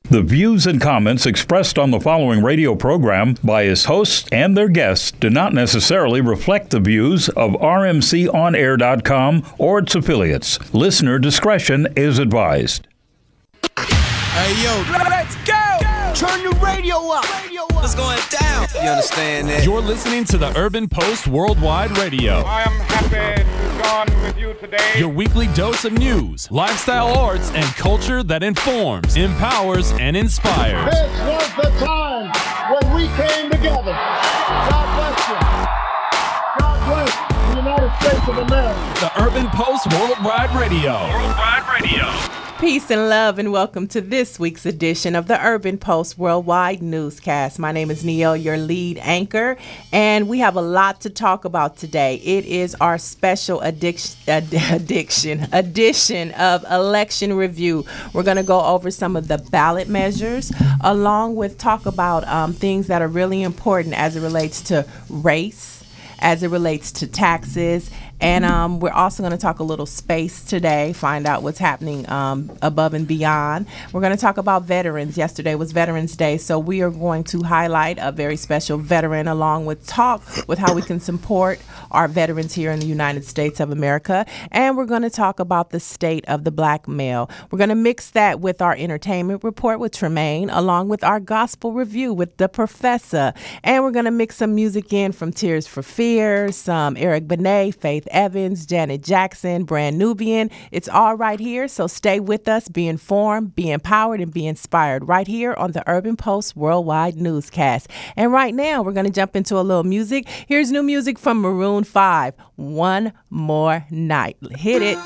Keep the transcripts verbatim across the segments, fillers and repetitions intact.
The views and comments expressed on the following radio program by its hosts and their guests do not necessarily reflect the views of R M C on air dot com or its affiliates. Listener discretion is advised. Hey, yo, let's go! Turn the radio up! Radio up. What's going down? You understand that? You're listening to the Urban Post Worldwide Radio. I am happy to join with you today. Your weekly dose of news, lifestyle arts, and culture that informs, empowers, and inspires. This was the time when we came together. God bless you. God bless the United States of America. The Urban Post Worldwide Radio. Worldwide Radio. Peace and love, and welcome to this week's edition of the Urban Post Worldwide Newscast. My name is Neil, your lead anchor, and we have a lot to talk about today. It is our special addiction, ad- addiction edition of Election Review. We're going to go over some of the ballot measures, along with talk about um, things that are really important as it relates to race, as it relates to taxes. And um, we're also going to talk a little space today, find out what's happening um, above and beyond. We're going to talk about veterans. Yesterday was Veterans Day, so we are going to highlight a very special veteran, along with talk with how we can support our veterans here in the United States of America. And we're going to talk about the state of the black male. We're going to mix that with our entertainment report with Tremaine, along with our gospel review with the professor. And we're going to mix some music in from Tears for Fears, some Eric Benet, Faith Evans, Janet Jackson, Brand Nubian. It's all right here, so stay with us, be informed, be empowered, and be inspired right here on the Urban Post Worldwide Newscast. And right now, we're going to jump into a little music. Here's new music from Maroon five, One More Night. Hit it.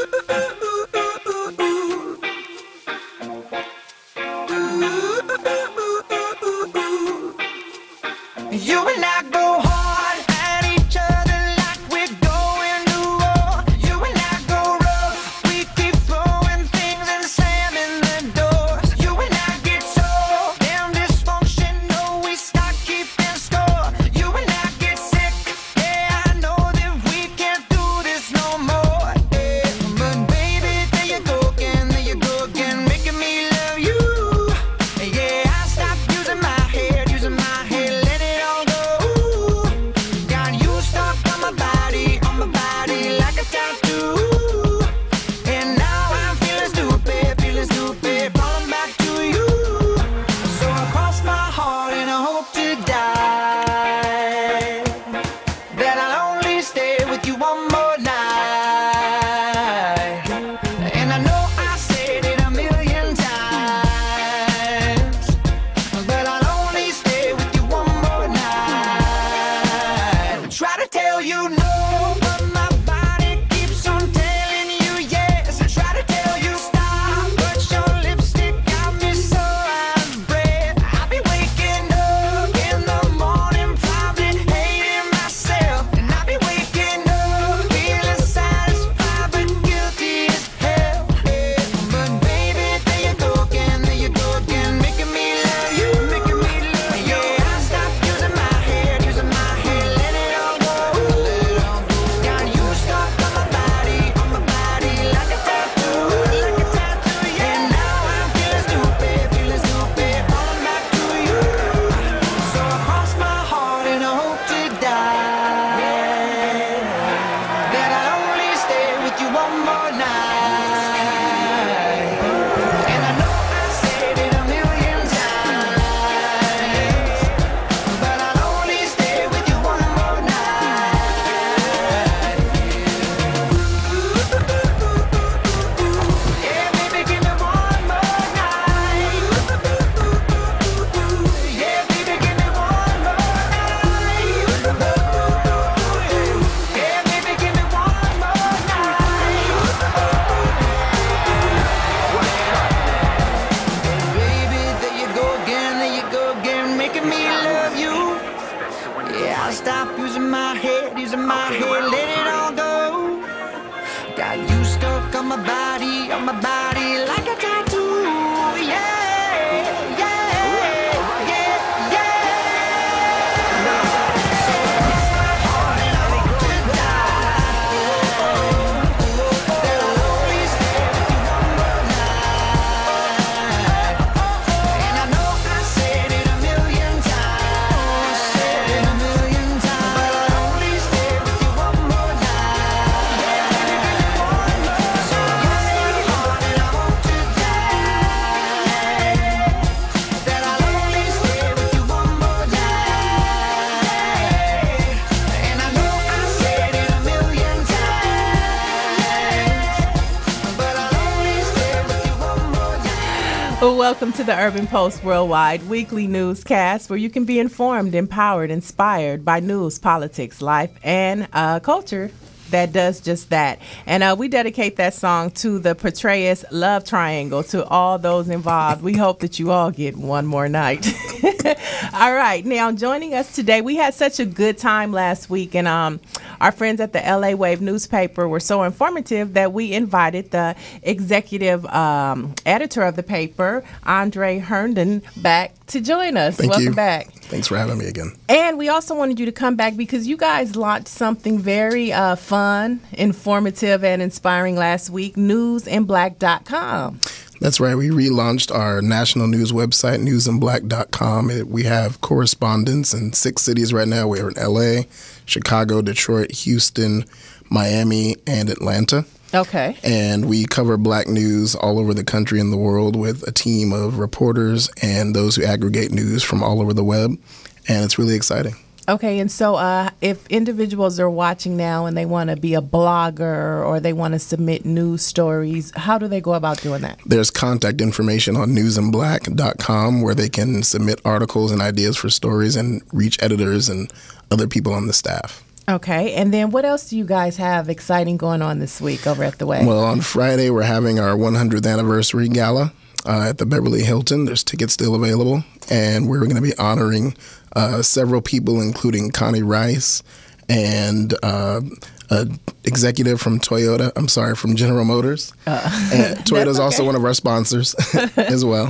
You and I go hard at each other like we're going to war. You and I go rough, we keep throwing things and slamming the doors. You and I get so damn dysfunctional, we start keeping score. You and I get sick, yeah, I know that we can't do this no more. Yeah, but baby, there you go again, there you go again, making me love you. Yeah, I stopped using my head, using my head, let it all go. Got you stuck on my body, on my body like a tattoo. And now I'm feeling stupid, feeling stupid, falling back to you. So I cross my heart and I hope to die that I'll only stay with you one more night. And I know I said it a million times, but I'll only stay with you one more night. Try to tell you no, but my body keeps on telling you yes. I try to tell you stop, but your lipstick got me so out of breath. I'll be waking up in the morning, probably hating myself. And I'll be waking up feeling satisfied, but guilty as hell. But baby, there you go again, there you go again, making me love you, making me love you. Yeah, I stopped using my head, using my head, let it all go. Got you stuck on my body, on my body like a tattoo, like a tattoo. Yeah, and now I'm feeling stupid, feeling stupid, falling back to you. So I cross my heart and I hope to die that I'll only stay with you one more night. And I know I said it a million times, but I'll only stay with you one more night. Yeah, baby, give me one more night. Yeah, baby, give me one more night. Yeah, baby, give me one more night. Baby, there you go again, there you go again, making me love you. Yeah, I'll stop using my head, using my head, let it all go. Got you stuck on my body, on my body like a tattoo. Yeah, yeah, yeah, yeah. And I hope to die that I'll only stay with you one more night. Well, welcome to the Urban Post Worldwide weekly newscast where you can be informed, empowered, inspired by news, politics, life, and uh, culture that does just that. And uh, we dedicate that song to the Petraeus love triangle, to all those involved. We hope that you all get one more night. All right. Now, joining us today, we had such a good time last week, and um, our friends at the L A Wave newspaper were so informative that we invited the executive um, editor of the paper, Andre Herndon, back to join us. Thank Welcome you. back. Thanks for having me again. And we also wanted you to come back because you guys launched something very uh, fun, informative, and inspiring last week, news in black dot com. That's right. We relaunched our national news website, news in black dot com. It, we have correspondents in six cities right now. We're in L A, Chicago, Detroit, Houston, Miami, and Atlanta. Okay. And we cover black news all over the country and the world with a team of reporters and those who aggregate news from all over the web. And it's really exciting. Okay, and so uh, if individuals are watching now and they want to be a blogger or they want to submit news stories, how do they go about doing that? There's contact information on news in black dot com where they can submit articles and ideas for stories and reach editors and other people on the staff. Okay, and then what else do you guys have exciting going on this week over at the Wave? Well, on Friday, we're having our one hundredth anniversary gala uh, at the Beverly Hilton. There's tickets still available, and we're going to be honoring uh, several people, including Connie Rice and uh, an executive from Toyota. I'm sorry, from General Motors. Uh, and Toyota is okay. Also one of our sponsors as well.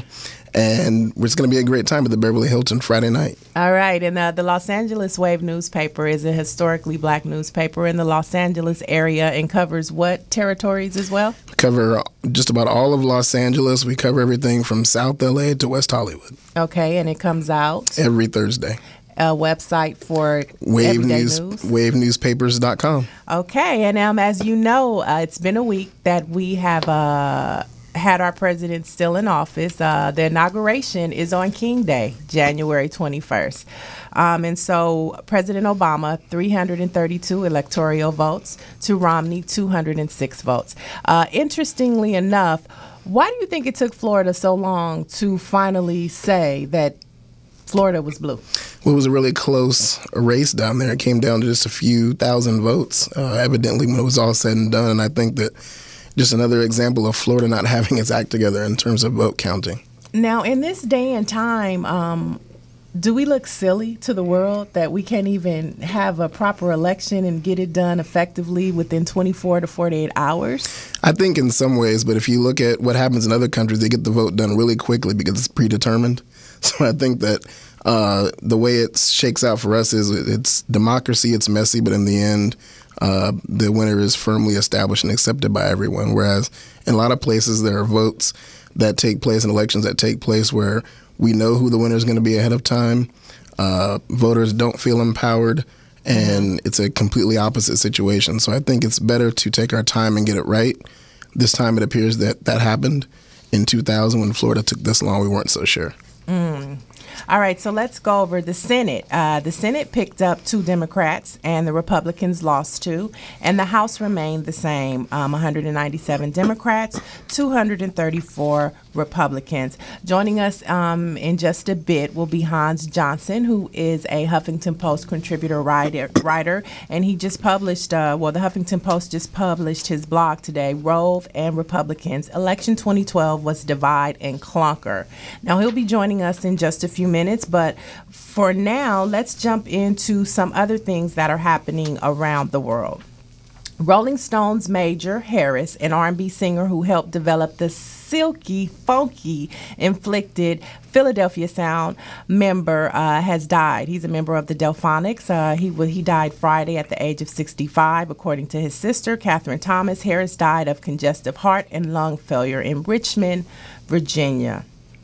And it's going to be a great time at the Beverly Hilton Friday night. All right. And uh, the Los Angeles Wave newspaper is a historically black newspaper in the Los Angeles area and covers what territories as well? We cover just about all of Los Angeles. We cover everything from South L A to West Hollywood. Okay. And it comes out? Every Thursday. A website for Wave everyday News, news? wave newspapers dot com. Okay. And um, as you know, uh, it's been a week that we have uh, had our president still in office. Uh, the inauguration is on King Day, January twenty-first. Um, and so President Obama, three hundred thirty-two electoral votes to Romney, two hundred six votes. Uh, interestingly enough, why do you think it took Florida so long to finally say that Florida was blue? Well, it was a really close race down there. It came down to just a few thousand votes, uh, evidently, when it was all said and done. And I think that just another example of Florida not having its act together in terms of vote counting. Now, in this day and time, um, do we look silly to the world that we can't even have a proper election and get it done effectively within twenty-four to forty-eight hours? I think in some ways, but if you look at what happens in other countries, they get the vote done really quickly because it's predetermined. So I think that uh, the way it shakes out for us is it's democracy, it's messy, but in the end, uh, the winner is firmly established and accepted by everyone. Whereas in a lot of places, there are votes that take place and elections that take place where we know who the winner is going to be ahead of time. Uh, voters don't feel empowered, and it's a completely opposite situation. So I think it's better to take our time and get it right. This time it appears that that happened. In two thousand, when Florida took this long, we weren't so sure. Mm. All right, so let's go over the Senate. Uh, the Senate picked up two Democrats, and the Republicans lost two, and the House remained the same, um, one hundred ninety-seven Democrats, two hundred thirty-four Republicans. Joining us um, in just a bit will be Hans Johnson, who is a Huffington Post contributor writer, writer and he just published, uh, well, the Huffington Post just published his blog today, Rove and Republicans, Election twenty twelve was divide and clunker. Now, he'll be joining us in just a few minutes, but for now, let's jump into some other things that are happening around the world. Rolling Stones Major Harris, an R and B singer who helped develop the silky, funky, inflected Philadelphia sound member, uh, has died. He's a member of the Delphonics. Uh, he he died Friday at the age of sixty-five. According to his sister, Catherine Thomas, Harris died of congestive heart and lung failure in Richmond, Virginia.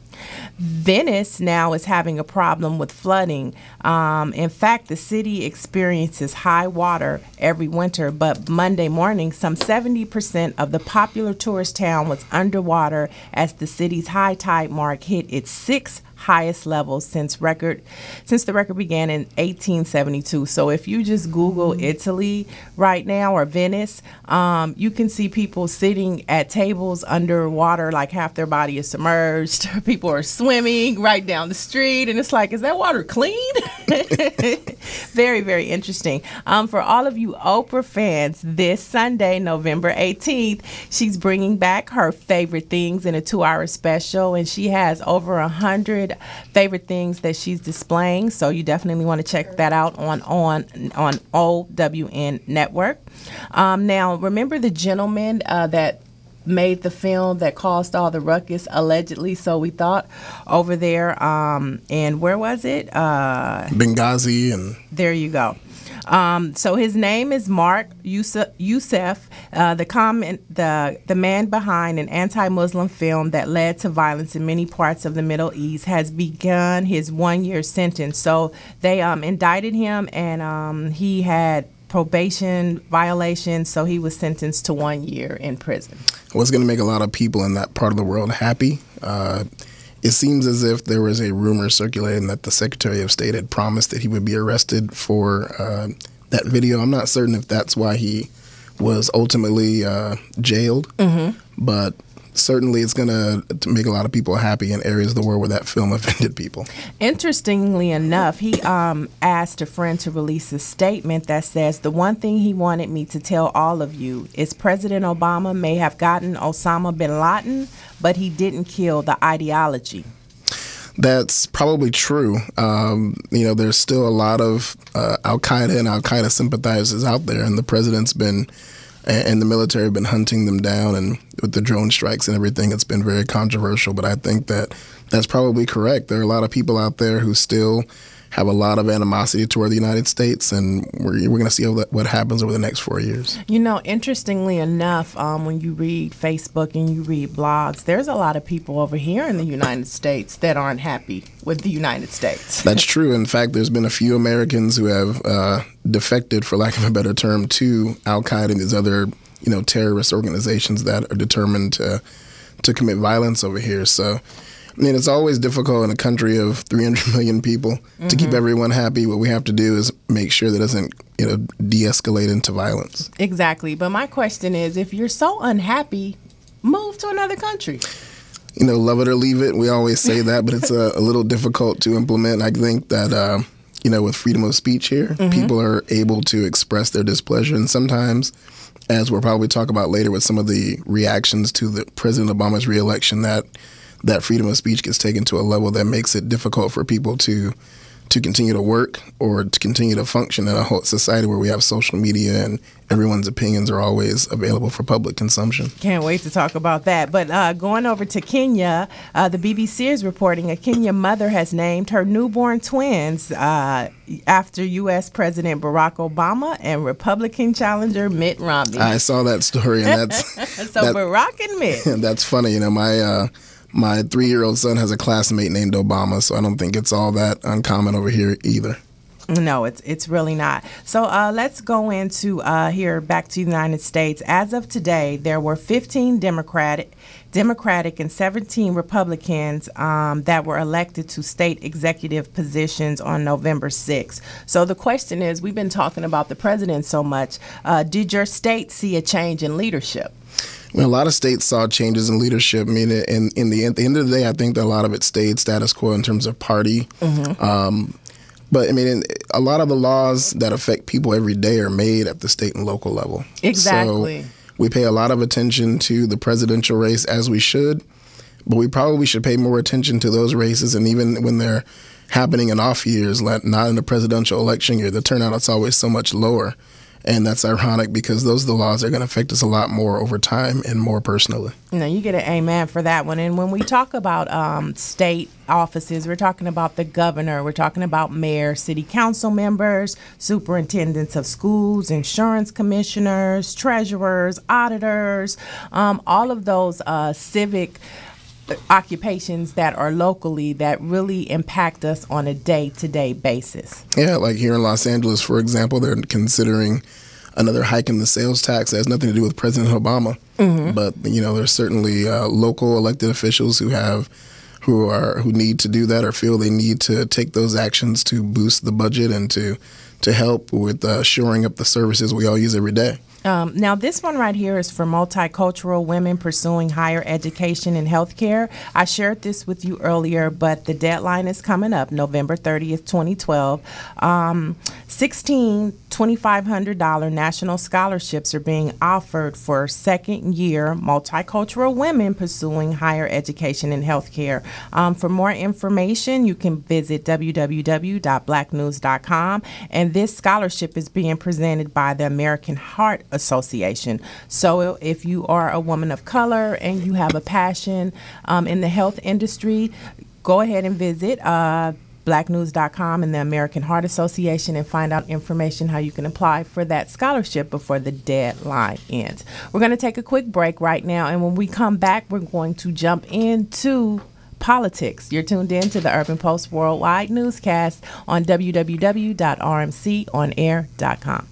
Venice now is having a problem with flooding. Um, in fact, the city experiences high water every winter, but Monday morning, some seventy percent of the popular tourist town was underwater as the city's high tide mark hit its sixth highest levels since record since the record began in eighteen seventy-two. So if you just Google Italy right now or Venice, um, you can see people sitting at tables underwater, like half their body is submerged. People are swimming right down the street, and it's like, is that water clean? Very, very interesting. Um, for all of you Oprah fans, this Sunday, November eighteenth, she's bringing back her favorite things in a two-hour special, and she has over a hundred favorite things that she's displaying. So you definitely want to check that out on on on O W N Network. Um, now, remember the gentleman uh, that made the film that caused all the ruckus, allegedly, so we thought, over there, um, and where was it? Uh, Benghazi. And there you go. Um, so his name is Mark Youssef, Youssef uh, the comment, the the man behind an anti-Muslim film that led to violence in many parts of the Middle East, has begun his one-year sentence. So they um, indicted him, and um, he had probation violation, so he was sentenced to one year in prison. What's going to make a lot of people in that part of the world happy? Uh, it seems as if there was a rumor circulating that the Secretary of State had promised that he would be arrested for uh, that video. I'm not certain if that's why he was ultimately uh, jailed, mm-hmm. but certainly it's going to make a lot of people happy in areas of the world where that film offended people. Interestingly enough, he um, asked a friend to release a statement that says, the one thing he wanted me to tell all of you is President Obama may have gotten Osama bin Laden, but he didn't kill the ideology. That's probably true. Um, you know, there's still a lot of uh, Al-Qaeda and Al-Qaeda sympathizers out there, and the president's been and the military have been hunting them down, and with the drone strikes and everything, it's been very controversial. But I think that that's probably correct. There are a lot of people out there who still have a lot of animosity toward the United States, and we're, we're going to see what happens over the next four years. You know, interestingly enough, um, when you read Facebook and you read blogs, there's a lot of people over here in the United States that aren't happy with the United States. That's true. In fact, there's been a few Americans who have uh, defected, for lack of a better term, to Al-Qaeda and these other, you know, terrorist organizations that are determined to to commit violence over here. So, I mean, it's always difficult in a country of three hundred million people mm-hmm. to keep everyone happy. What we have to do is make sure that it doesn't, you know, de-escalate into violence. Exactly. But my question is, if you're so unhappy, move to another country. You know, love it or leave it. We always say that, but it's a, a little difficult to implement. I think that, uh, you know, with freedom of speech here, mm-hmm. people are able to express their displeasure. And sometimes, as we'll probably talk about later with some of the reactions to the President Obama's reelection, that that freedom of speech gets taken to a level that makes it difficult for people to to continue to work or to continue to function in a whole society where we have social media and everyone's opinions are always available for public consumption. Can't wait to talk about that. But uh, going over to Kenya, uh, the B B C is reporting a Kenyan mother has named her newborn twins uh, after U S President Barack Obama and Republican challenger Mitt Romney. I saw that story, and that's so that, Barack and Mitt. That's funny. You know, my uh, my three-year-old son has a classmate named Obama, so I don't think it's all that uncommon over here either. No, it's it's really not. So uh, let's go into uh, here back to the United States. As of today, there were fifteen Democratic, Democratic and seventeen Republicans um, that were elected to state executive positions on November sixth. So the question is, we've been talking about the president so much. Uh, did your state see a change in leadership? Well, a lot of states saw changes in leadership. I mean, in, in the, at the end of the day, I think that a lot of it stayed status quo in terms of party. Mm-hmm. Um, but, I mean, in, a lot of the laws that affect people every day are made at the state and local level. Exactly. So we pay a lot of attention to the presidential race, as we should, but we probably should pay more attention to those races. And even when they're happening in off years, not in the presidential election year, the turnout is always so much lower. And that's ironic because those are the laws that are going to affect us a lot more over time and more personally. No, you get an amen for that one. And when we talk about um, state offices, we're talking about the governor, we're talking about mayor, city council members, superintendents of schools, insurance commissioners, treasurers, auditors, um, all of those uh, civic occupations that are locally that really impact us on a day-to-day basis. Yeah, like here in Los Angeles, for example, they're considering another hike in the sales tax. It has nothing to do with President Obama. Mm-hmm. But, you know, there's certainly uh, local elected officials who have who are who need to do that or feel they need to take those actions to boost the budget and to to help with uh, shoring up the services we all use every day. Um, now, this one right here is for multicultural women pursuing higher education and healthcare. I shared this with you earlier, but the deadline is coming up, November thirtieth, twenty twelve. Um, sixteen twenty-five hundred dollars national scholarships are being offered for second-year multicultural women pursuing higher education and healthcare. Um, for more information, you can visit w w w dot black news dot com, and this scholarship is being presented by the American Heart Association. So if you are a woman of color and you have a passion um, in the health industry, go ahead and visit uh, black news dot com and the American Heart Association and find out information how you can apply for that scholarship before the deadline ends. We're going to take a quick break right now, and when we come back, we're going to jump into politics. You're tuned in to the Urban Post Worldwide newscast on w w w dot r m c on air dot com.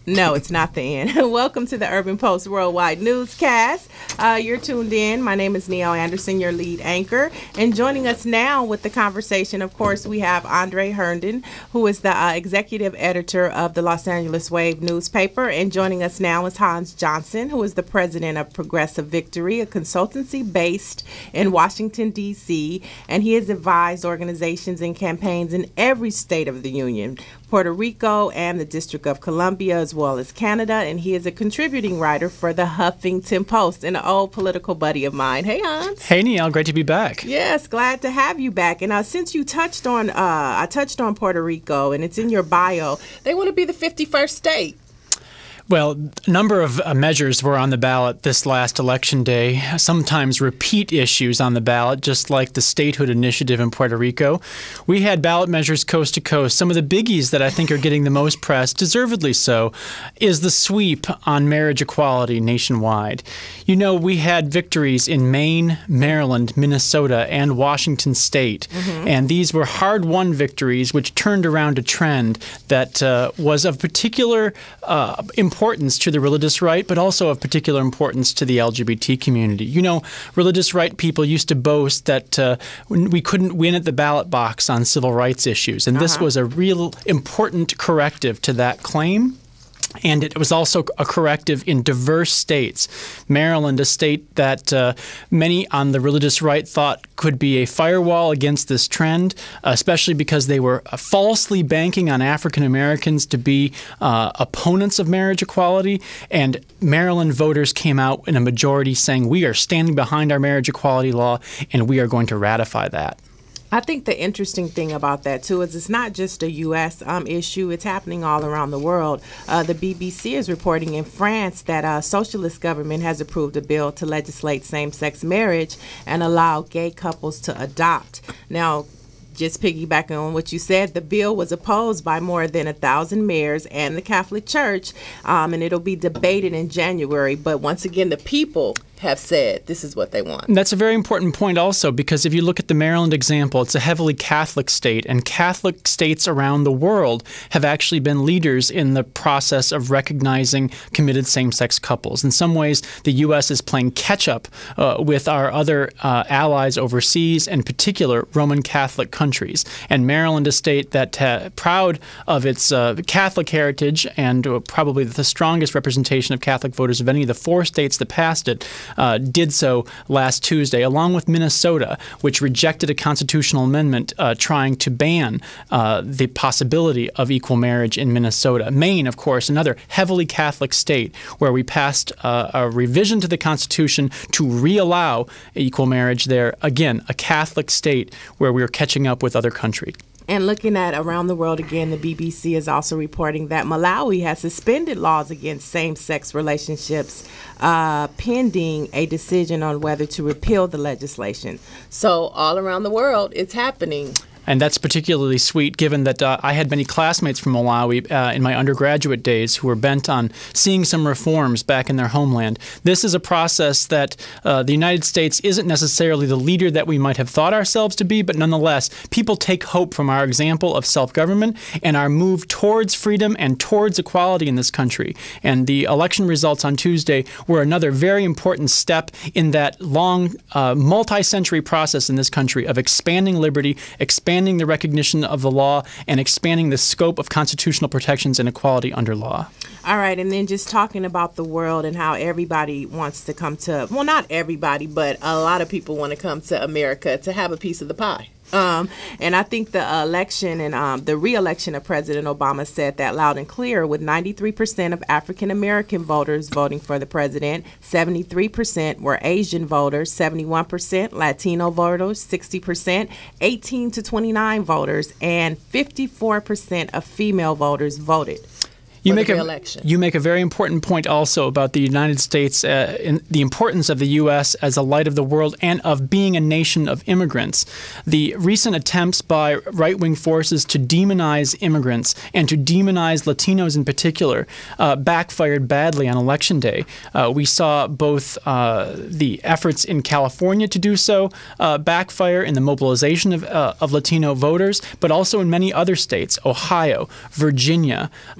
No, it's not the end. Welcome to the Urban Post Worldwide Newscast. Uh, you're tuned in. My name is Neil Anderson, your lead anchor. And joining us now with the conversation, of course, we have Andre Herndon, who is the uh, executive editor of the Los Angeles Wave newspaper. And joining us now is Hans Johnson, who is the president of Progressive Victory, a consultancy based in Washington, D C. And he has advised organizations and campaigns in every state of the union, Puerto Rico and the District of Columbia, as well as Canada, and he is a contributing writer for the Huffington Post, and an old political buddy of mine. Hey, Hans. Hey, Neil. Great to be back. Yes, glad to have you back. And uh, since you touched on, uh, I touched on Puerto Rico, and it's in your bio, they want to be the fifty-first state. Well, a number of uh, measures were on the ballot this last election day, sometimes repeat issues on the ballot, just like the statehood initiative in Puerto Rico. We had ballot measures coast to coast. Some of the biggies that I think are getting the most press, deservedly so, is the sweep on marriage equality nationwide. You know, we had victories in Maine, Maryland, Minnesota, and Washington State, mm-hmm. and these were hard-won victories which turned around a trend that uh, was of particular uh, importance importance to the religious right, but also of particular importance to the L G B T community. You know, religious right people used to boast that uh, we couldn't win at the ballot box on civil rights issues, and uh-huh. this was a real important corrective to that claim. And it was also a corrective in diverse states. Maryland, a state that uh, many on the religious right thought could be a firewall against this trend, especially because they were falsely banking on African Americans to be uh, opponents of marriage equality. And Maryland voters came out in a majority saying, we are standing behind our marriage equality law and we are going to ratify that. I think the interesting thing about that, too, is it's not just a U S um, issue. It's happening all around the world. Uh, the B B C is reporting in France that a socialist government has approved a bill to legislate same-sex marriage and allow gay couples to adopt. Now, just piggybacking on what you said, the bill was opposed by more than a thousand mayors and the Catholic Church, um, and it'll be debated in January. But once again, the people have said this is what they want. And that's a very important point also, because if you look at the Maryland example, it's a heavily Catholic state, and Catholic states around the world have actually been leaders in the process of recognizing committed same-sex couples. In some ways, the U S is playing catch-up uh, with our other uh, allies overseas, in particular Roman Catholic countries. And Maryland, a state that uh, proud of its uh, Catholic heritage and uh, probably the strongest representation of Catholic voters of any of the four states that passed it, Uh, did so last Tuesday, along with Minnesota, which rejected a constitutional amendment uh, trying to ban uh, the possibility of equal marriage in Minnesota. Maine, of course, another heavily Catholic state where we passed uh, a revision to the Constitution to reallow equal marriage there. Again, a Catholic state where we are catching up with other countries. And looking at around the world again, the B B C is also reporting that Malawi has suspended laws against same-sex relationships uh, pending a decision on whether to repeal the legislation. So all around the world, it's happening. And that's particularly sweet, given that uh, I had many classmates from Malawi uh, in my undergraduate days who were bent on seeing some reforms back in their homeland. This is a process that uh, the United States isn't necessarily the leader that we might have thought ourselves to be, but nonetheless, people take hope from our example of self-government and our move towards freedom and towards equality in this country. And the election results on Tuesday were another very important step in that long, uh, multi-century process in this country of expanding liberty, expanding expanding the recognition of the law, and expanding the scope of constitutional protections and equality under law. All right, and then just talking about the world and how everybody wants to come to, well, not everybody, but a lot of people want to come to America to have a piece of the pie. Um, and I think the election and um, the re-election of President Obama said that loud and clear, with ninety-three percent of African-American voters voting for the president, seventy-three percent were Asian voters, seventy-one percent Latino voters, sixty percent eighteen to twenty-nine voters, and fifty-four percent of female voters voted. You make, a, you make a very important point also about the United States, uh, in the importance of the U S as a light of the world and of being a nation of immigrants. The recent attempts by right-wing forces to demonize immigrants and to demonize Latinos in particular uh, backfired badly on Election Day. Uh, we saw both uh, the efforts in California to do so uh, backfire in the mobilization of, uh, of Latino voters, but also in many other states, Ohio, Virginia, uh, places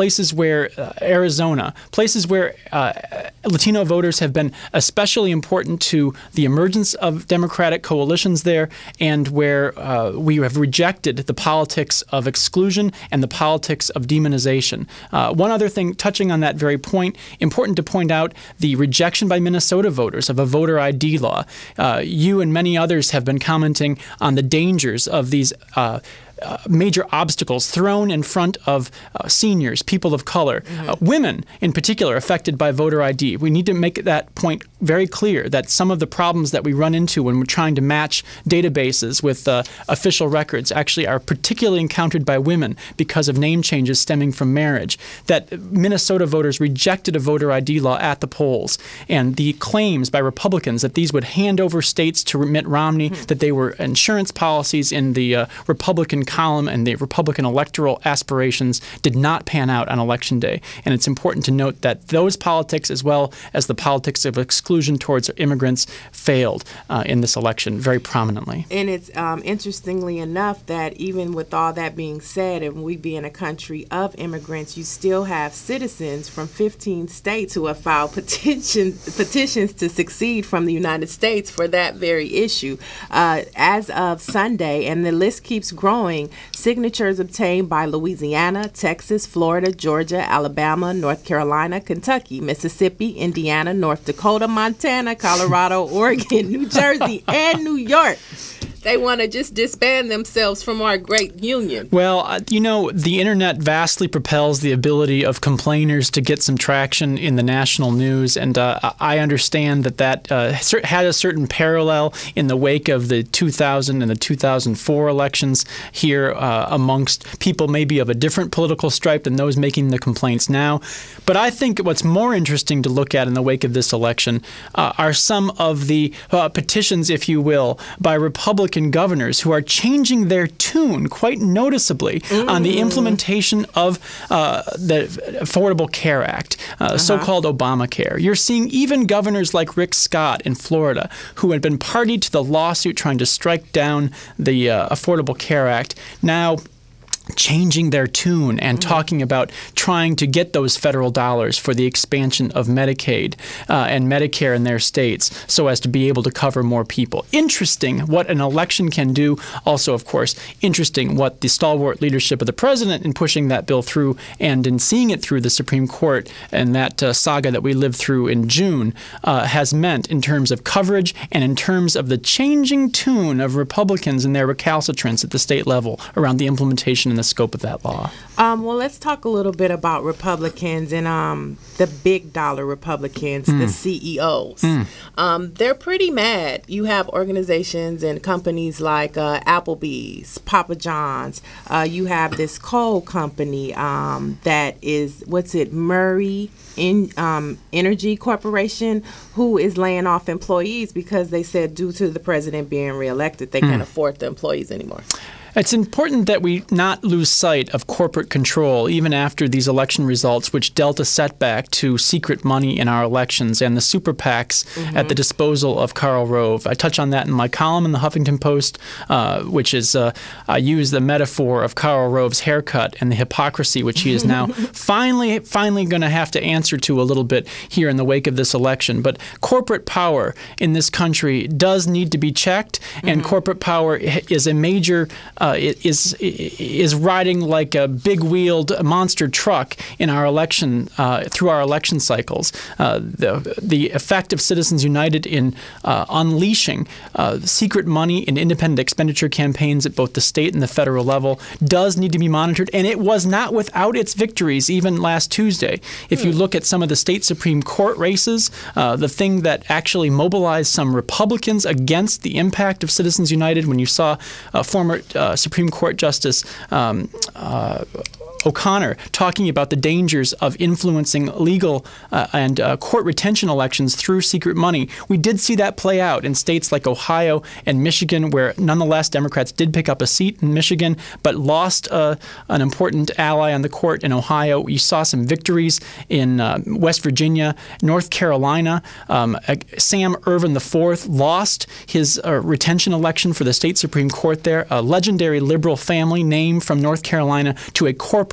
places where uh, Arizona, places where uh, Latino voters have been especially important to the emergence of Democratic coalitions there, and where uh, we have rejected the politics of exclusion and the politics of demonization. Uh, one other thing, touching on that very point, important to point out the rejection by Minnesota voters of a voter I D law. Uh, you and many others have been commenting on the dangers of these uh, Uh, major obstacles thrown in front of uh, seniors, people of color, mm-hmm. uh, women in particular affected by voter I D. We need to make that point very clear, that some of the problems that we run into when we're trying to match databases with uh, official records actually are particularly encountered by women because of name changes stemming from marriage. That Minnesota voters rejected a voter I D law at the polls, and the claims by Republicans that these would hand over states to Mitt Romney, mm-hmm. that they were insurance policies in the uh, Republican column, and the Republican electoral aspirations did not pan out on Election Day. And it's important to note that those politics, as well as the politics of exclusion towards immigrants, failed uh, in this election very prominently. And it's um, interestingly enough that even with all that being said, and we being a country of immigrants, you still have citizens from fifteen states who have filed petition, petitions to secede from the United States for that very issue. Uh, as of Sunday, and the list keeps growing, signatures obtained by Louisiana, Texas, Florida, Georgia, Alabama, North Carolina, Kentucky, Mississippi, Indiana, North Dakota, Montana, Colorado, Oregon, New Jersey, and New York. They want to just disband themselves from our great union. Well, uh, you know, the internet vastly propels the ability of complainers to get some traction in the national news, and uh, I understand that that uh, had a certain parallel in the wake of the two thousand and the two thousand four elections here uh, amongst people maybe of a different political stripe than those making the complaints now. But I think what's more interesting to look at in the wake of this election uh, are some of the uh, petitions, if you will, by Republican governors who are changing their tune quite noticeably mm. on the implementation of uh, the Affordable Care Act, uh, uh-huh. so-called Obamacare. You're seeing even governors like Rick Scott in Florida, who had been party to the lawsuit trying to strike down the uh, Affordable Care Act, now changing their tune and mm-hmm. talking about trying to get those federal dollars for the expansion of Medicaid uh, and Medicare in their states so as to be able to cover more people. Interesting what an election can do. Also, of course, interesting what the stalwart leadership of the president in pushing that bill through and in seeing it through the Supreme Court and that uh, saga that we lived through in June uh, has meant in terms of coverage and in terms of the changing tune of Republicans and their recalcitrance at the state level around the implementation the scope of that law. Um, well, let's talk a little bit about Republicans and um, the big dollar Republicans, mm. the C E Os. Mm. Um, they're pretty mad. You have organizations and companies like uh, Applebee's, Papa John's. Uh, you have this coal company um, that is, what's it, Murray in um, Energy Corporation, who is laying off employees because they said due to the president being reelected, they mm. can't afford the employees anymore. It's important that we not lose sight of corporate control even after these election results, which dealt a setback to secret money in our elections and the super PACs mm-hmm. at the disposal of Karl Rove. I touch on that in my column in the Huffington Post, uh, which is uh, I use the metaphor of Karl Rove's haircut and the hypocrisy which he is now finally, finally going to have to answer to a little bit here in the wake of this election. But corporate power in this country does need to be checked, mm-hmm. and corporate power is a major uh, Uh, is is riding like a big-wheeled monster truck in our election uh, through our election cycles. Uh, the the effect of Citizens United in uh, unleashing uh, secret money in independent expenditure campaigns at both the state and the federal level does need to be monitored, and it was not without its victories even last Tuesday. If you look at some of the state Supreme Court races, uh, the thing that actually mobilized some Republicans against the impact of Citizens United, when you saw uh, former uh, Supreme Court Justice um, uh, O'Connor talking about the dangers of influencing legal uh, and uh, court retention elections through secret money. We did see that play out in states like Ohio and Michigan, where nonetheless Democrats did pick up a seat in Michigan, but lost uh, an important ally on the court in Ohio. You saw some victories in uh, West Virginia, North Carolina. Um, Sam Ervin the fourth lost his uh, retention election for the state Supreme Court there, a legendary liberal family name from North Carolina to a corporate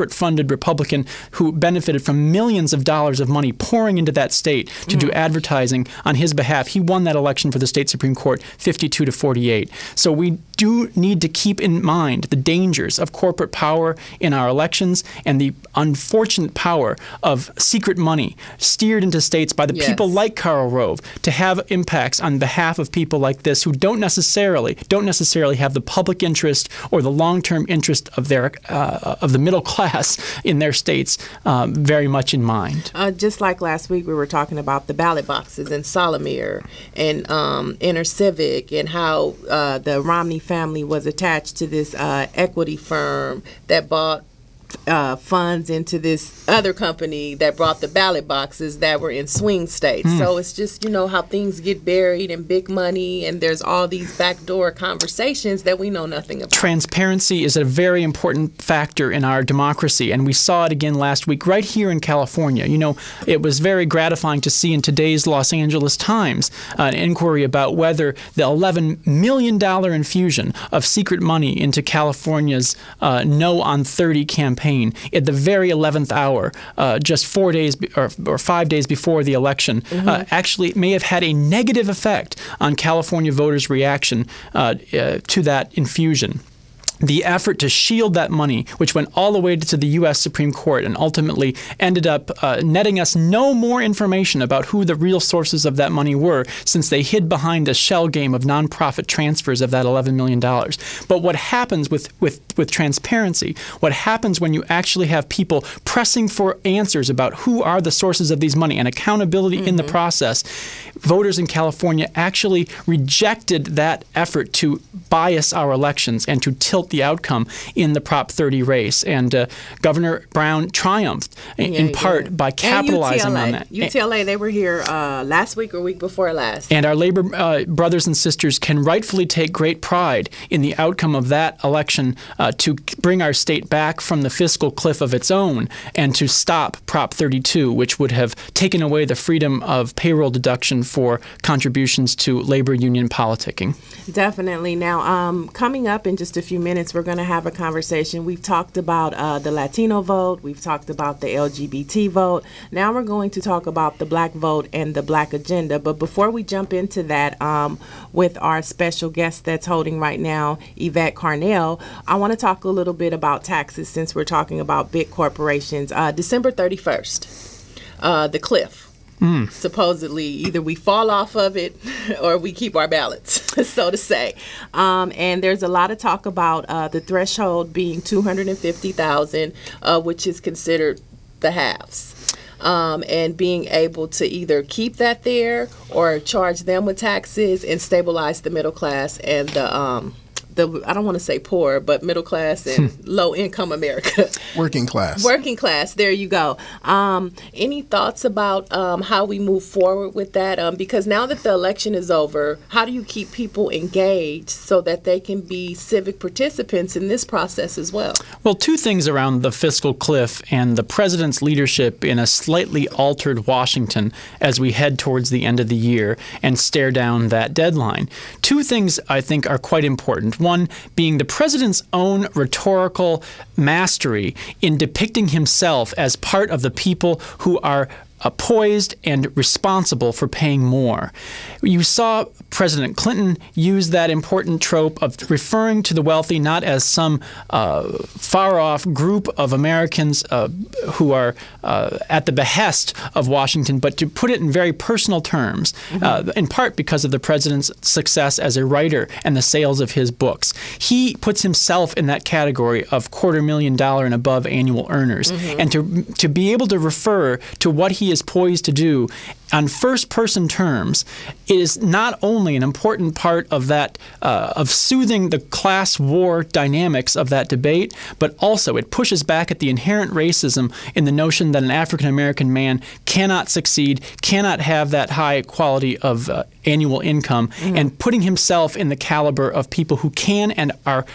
corporate-funded Republican who benefited from millions of dollars of money pouring into that state to mm-hmm. do advertising on his behalf. He won that election for the state Supreme Court fifty-two to forty-eight. So we do need to keep in mind the dangers of corporate power in our elections and the unfortunate power of secret money steered into states by the yes. people like Karl Rove to have impacts on behalf of people like this who don't necessarily don't necessarily have the public interest or the long-term interest of their uh, of the middle class in their states um, very much in mind. Uh, just like last week, we were talking about the ballot boxes in Solomir and um, Inner Civic and how uh, the Romney family was attached to this uh, equity firm that bought Uh, funds into this other company that brought the ballot boxes that were in swing states. Mm. So it's just, you know, how things get buried in big money, and there's all these backdoor conversations that we know nothing about. Transparency is a very important factor in our democracy, and we saw it again last week right here in California. You know, it was very gratifying to see in today's Los Angeles Times uh, an inquiry about whether the eleven million dollars infusion of secret money into California's uh, No on thirty campaign at the very eleventh hour, uh, just four days be or, or five days before the election, mm-hmm. uh, actually may have had a negative effect on California voters' reaction uh, uh, to that infusion. The effort to shield that money, which went all the way to the U S Supreme Court and ultimately ended up uh, netting us no more information about who the real sources of that money were, since they hid behind a shell game of nonprofit transfers of that eleven million dollars. But what happens with, with, with transparency, what happens when you actually have people pressing for answers about who are the sources of these money and accountability mm-hmm. in the process, voters in California actually rejected that effort to bias our elections and to tilt the outcome in the Prop thirty race. And uh, Governor Brown triumphed in, yeah, in part yeah. by capitalizing on that. U T L A, they were here uh, last week or week before last. And our labor uh, brothers and sisters can rightfully take great pride in the outcome of that election uh, to bring our state back from the fiscal cliff of its own and to stop Prop thirty-two, which would have taken away the freedom of payroll deduction for contributions to labor union politicking. Definitely. Now, um, coming up in just a few minutes, we're going to have a conversation. We've talked about uh, the Latino vote. We've talked about the L G B T vote. Now we're going to talk about the black vote and the black agenda. But before we jump into that, um, with our special guest that's holding right now, Yvette Carnell, I want to talk a little bit about taxes since we're talking about big corporations. Uh, December thirty-first, uh, the cliff. Mm. Supposedly, either we fall off of it or we keep our ballots, so to say. Um, and there's a lot of talk about uh, the threshold being two hundred fifty thousand dollars, uh, which is considered the halves. Um, and being able to either keep that there or charge them with taxes and stabilize the middle class and the um, The, I don't want to say poor, but middle class and low income America. Working class. Working class. There you go. Um, any thoughts about um, how we move forward with that? Um, because now that the election is over, how do you keep people engaged so that they can be civic participants in this process as well? Well, two things around the fiscal cliff and the president's leadership in a slightly altered Washington as we head towards the end of the year and stare down that deadline. Two things I think are quite important. One being the president's own rhetorical mastery in depicting himself as part of the people who are uh, poised and responsible for paying more. You saw President Clinton use that important trope of referring to the wealthy not as some uh, far-off group of Americans uh, who are uh, at the behest of Washington, but to put it in very personal terms, mm-hmm. uh, in part because of the president's success as a writer and the sales of his books. He puts himself in that category of quarter million dollar and above annual earners. Mm-hmm. And to, to be able to refer to what he is poised to do on first-person terms is not only an important part of that, uh, of soothing the class war dynamics of that debate, but also it pushes back at the inherent racism in the notion that an African-American man cannot succeed, cannot have that high quality of uh, annual income, mm-hmm. and putting himself in the caliber of people who can and are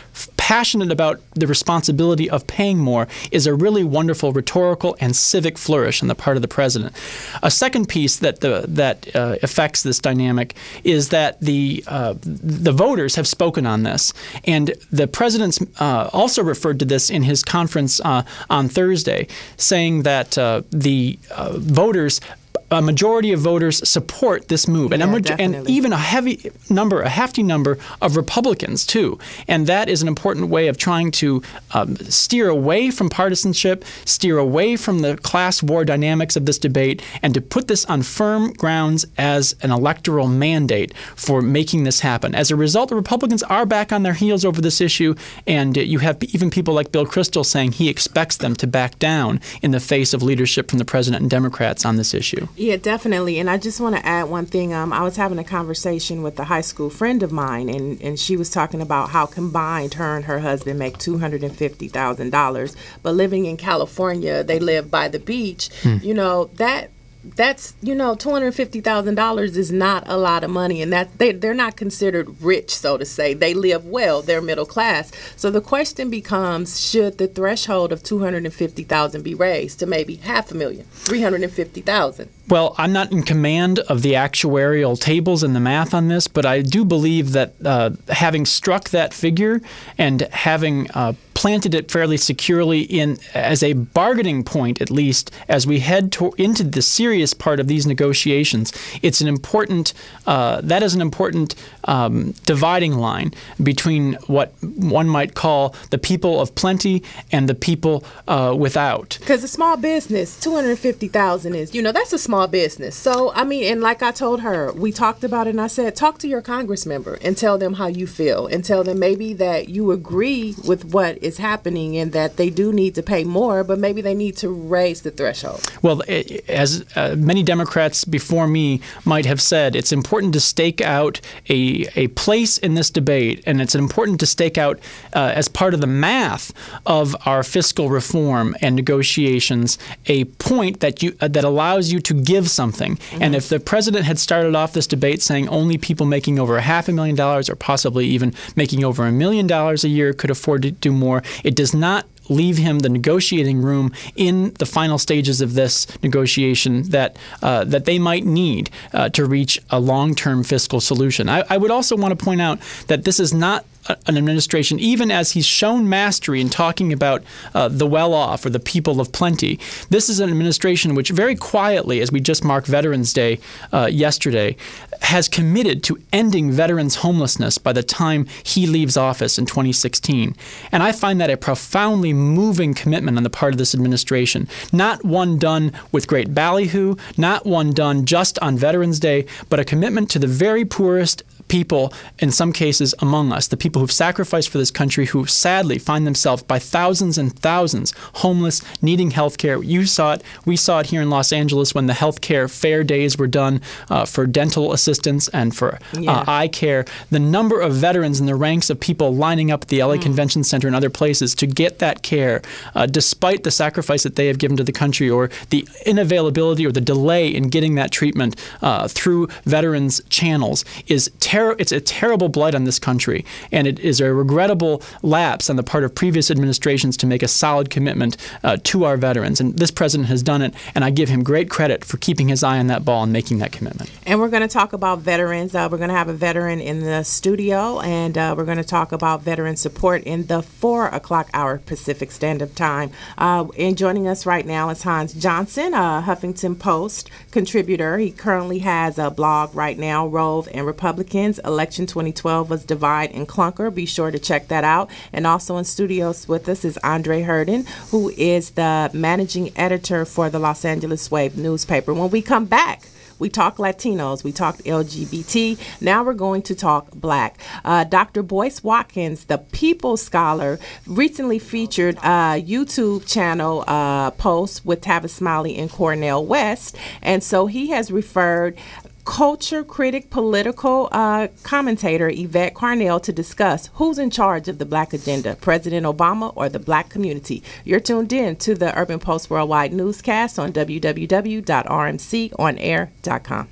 passionate about the responsibility of paying more is a really wonderful rhetorical and civic flourish on the part of the president. A second piece that the, that uh, affects this dynamic is that the uh, the voters have spoken on this, and the president's uh, also referred to this in his conference uh, on Thursday, saying that uh, the uh, voters. A majority of voters support this move, and, Yeah, a, and even a heavy number, a hefty number of Republicans too. And that is an important way of trying to um, steer away from partisanship, steer away from the class war dynamics of this debate, and to put this on firm grounds as an electoral mandate for making this happen. As a result, the Republicans are back on their heels over this issue, and you have even people like Bill Kristol saying he expects them to back down in the face of leadership from the president and Democrats on this issue. Yeah, definitely. And I just want to add one thing. Um, I was having a conversation with a high school friend of mine, and, and she was talking about how combined her and her husband make two hundred fifty thousand dollars. But living in California, they live by the beach. Hmm. You know, that that's, you know, two hundred fifty thousand dollars is not a lot of money, and that they, they're not considered rich, so to say. They live well. They're middle class. So the question becomes, should the threshold of two hundred fifty thousand dollars be raised to maybe half a million, three hundred fifty thousand dollars? Well, I'm not in command of the actuarial tables and the math on this, but I do believe that uh, having struck that figure and having uh, planted it fairly securely in as a bargaining point, at least, as we head to, into the serious part of these negotiations, it's an important, uh, that is an important um, dividing line between what one might call the people of plenty and the people uh, without. Because a small business, two hundred fifty thousand dollars is, you know, that's a small business. So, I mean, and like I told her, we talked about it, and I said, talk to your Congress member and tell them how you feel, and tell them maybe that you agree with what is happening and that they do need to pay more, but maybe they need to raise the threshold. Well, as uh, many Democrats before me might have said, it's important to stake out a, a place in this debate, and it's important to stake out uh, as part of the math of our fiscal reform and negotiations a point that you uh, that allows you to give something. Mm-hmm. And if the president had started off this debate saying only people making over a half a million dollars or possibly even making over a million dollars a year could afford to do more, it does not leave him the negotiating room in the final stages of this negotiation that uh, that they might need uh, to reach a long-term fiscal solution. I, I would also want to point out that this is not an administration, even as he's shown mastery in talking about uh, the well-off or the people of plenty, this is an administration which very quietly, as we just marked Veterans Day uh, yesterday, has committed to ending veterans' homelessness by the time he leaves office in twenty sixteen. And I find that a profoundly moving commitment on the part of this administration. Not one done with great ballyhoo, not one done just on Veterans Day, but a commitment to the very poorest people, in some cases among us, the people who've sacrificed for this country, who sadly find themselves by thousands and thousands homeless, needing health care. You saw it. We saw it here in Los Angeles when the health care fair days were done uh, for dental assistance and for yeah. uh, eye care. The number of veterans in the ranks of people lining up at the L A mm. Convention Center and other places to get that care, uh, despite the sacrifice that they have given to the country or the inavailability or the delay in getting that treatment uh, through veterans' channels, is terrible. It's a terrible blight on this country, and it is a regrettable lapse on the part of previous administrations to make a solid commitment uh, to our veterans. And this president has done it, and I give him great credit for keeping his eye on that ball and making that commitment. And we're going to talk about veterans. Uh, we're going to have a veteran in the studio, and uh, we're going to talk about veteran support in the four o'clock hour Pacific Standard Time. Uh, and joining us right now is Hans Johnson, a Huffington Post contributor. He currently has a blog right now, Rove and Republicans. Election twenty twelve was divide and clunker. Be sure to check that out. And also in studios with us is Andre Hurden, who is the managing editor for the Los Angeles Wave newspaper. When we come back, we talk Latinos, we talked L G B T. Now we're going to talk Black. Uh, Doctor Boyce Watkins, the People Scholar, recently featured a YouTube channel uh, post with Tavis Smiley and Cornel West. And so he has referred culture critic, political uh, commentator Yvette Carnell to discuss who's in charge of the Black agenda, President Obama or the Black community. You're tuned in to the Urban Post Worldwide newscast on w w w dot r m c on air dot com.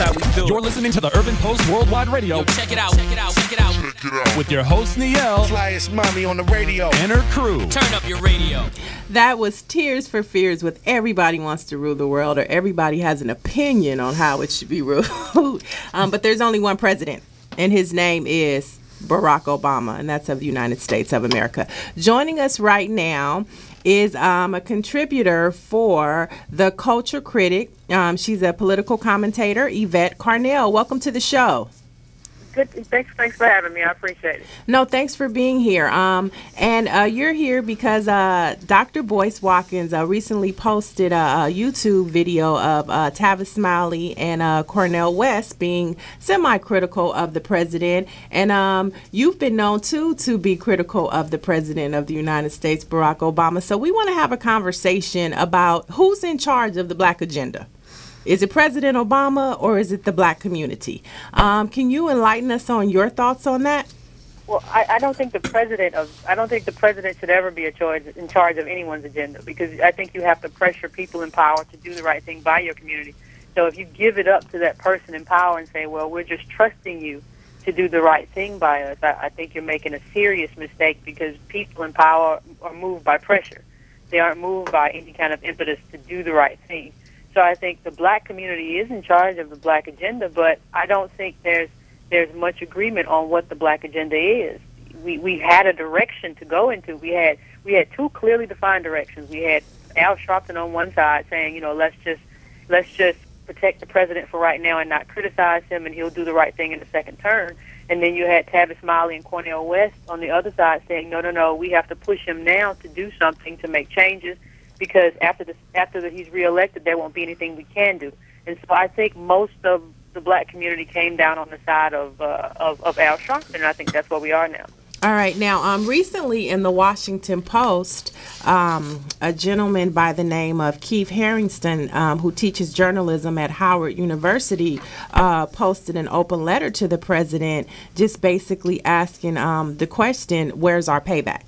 how we do it. You're listening to the Urban Post Worldwide Radio. Yo, check it out, check it out, check it out. Check it out. With your host, Niel. Flyest mommy on the radio. And her crew. Turn up your radio. That was Tears for Fears with Everybody Wants to Rule the World, or everybody has an opinion on how it should be ruled. um, but there's only one president, and his name is Barack Obama, and that's of the United States of America. Joining us right now is um, a contributor for The Culture Critic. Um, she's a political commentator, Yvette Carnell. Welcome to the show. Good. Thanks. Thanks for having me. I appreciate it. No, thanks for being here. Um, and uh, you're here because uh, Doctor Boyce Watkins uh, recently posted a, a YouTube video of uh, Tavis Smiley and uh, Cornel West being semi-critical of the president. And um, you've been known too to be critical of the president of the United States, Barack Obama. So we want to have a conversation about who's in charge of the Black agenda. Is it President Obama or is it the Black community? Um, can you enlighten us on your thoughts on that? Well, I, I don't think the president of I don't think the president should ever be a charge, in charge of anyone's agenda, because I think you have to pressure people in power to do the right thing by your community. So if you give it up to that person in power and say, well, we're just trusting you to do the right thing by us, I, I think you're making a serious mistake, because people in power are moved by pressure. They aren't moved by any kind of impetus to do the right thing. So I think the Black community is in charge of the Black agenda, but I don't think there's there's much agreement on what the Black agenda is. We we had a direction to go into. We had we had two clearly defined directions. We had Al Sharpton on one side saying, you know, let's just let's just protect the president for right now and not criticize him, and he'll do the right thing in the second term. And then you had Tavis Smiley and Cornel West on the other side saying, no, no, no, we have to push him now to do something, to make changes, because after this, after the, he's reelected, there won't be anything we can do. And so I think most of the Black community came down on the side of uh, of, of Al Sharpton, and I think that's where we are now. All right. Now, um, recently in the Washington Post, um, a gentleman by the name of Keith Harrington, um, who teaches journalism at Howard University, uh, posted an open letter to the president, just basically asking um, the question, where's our payback?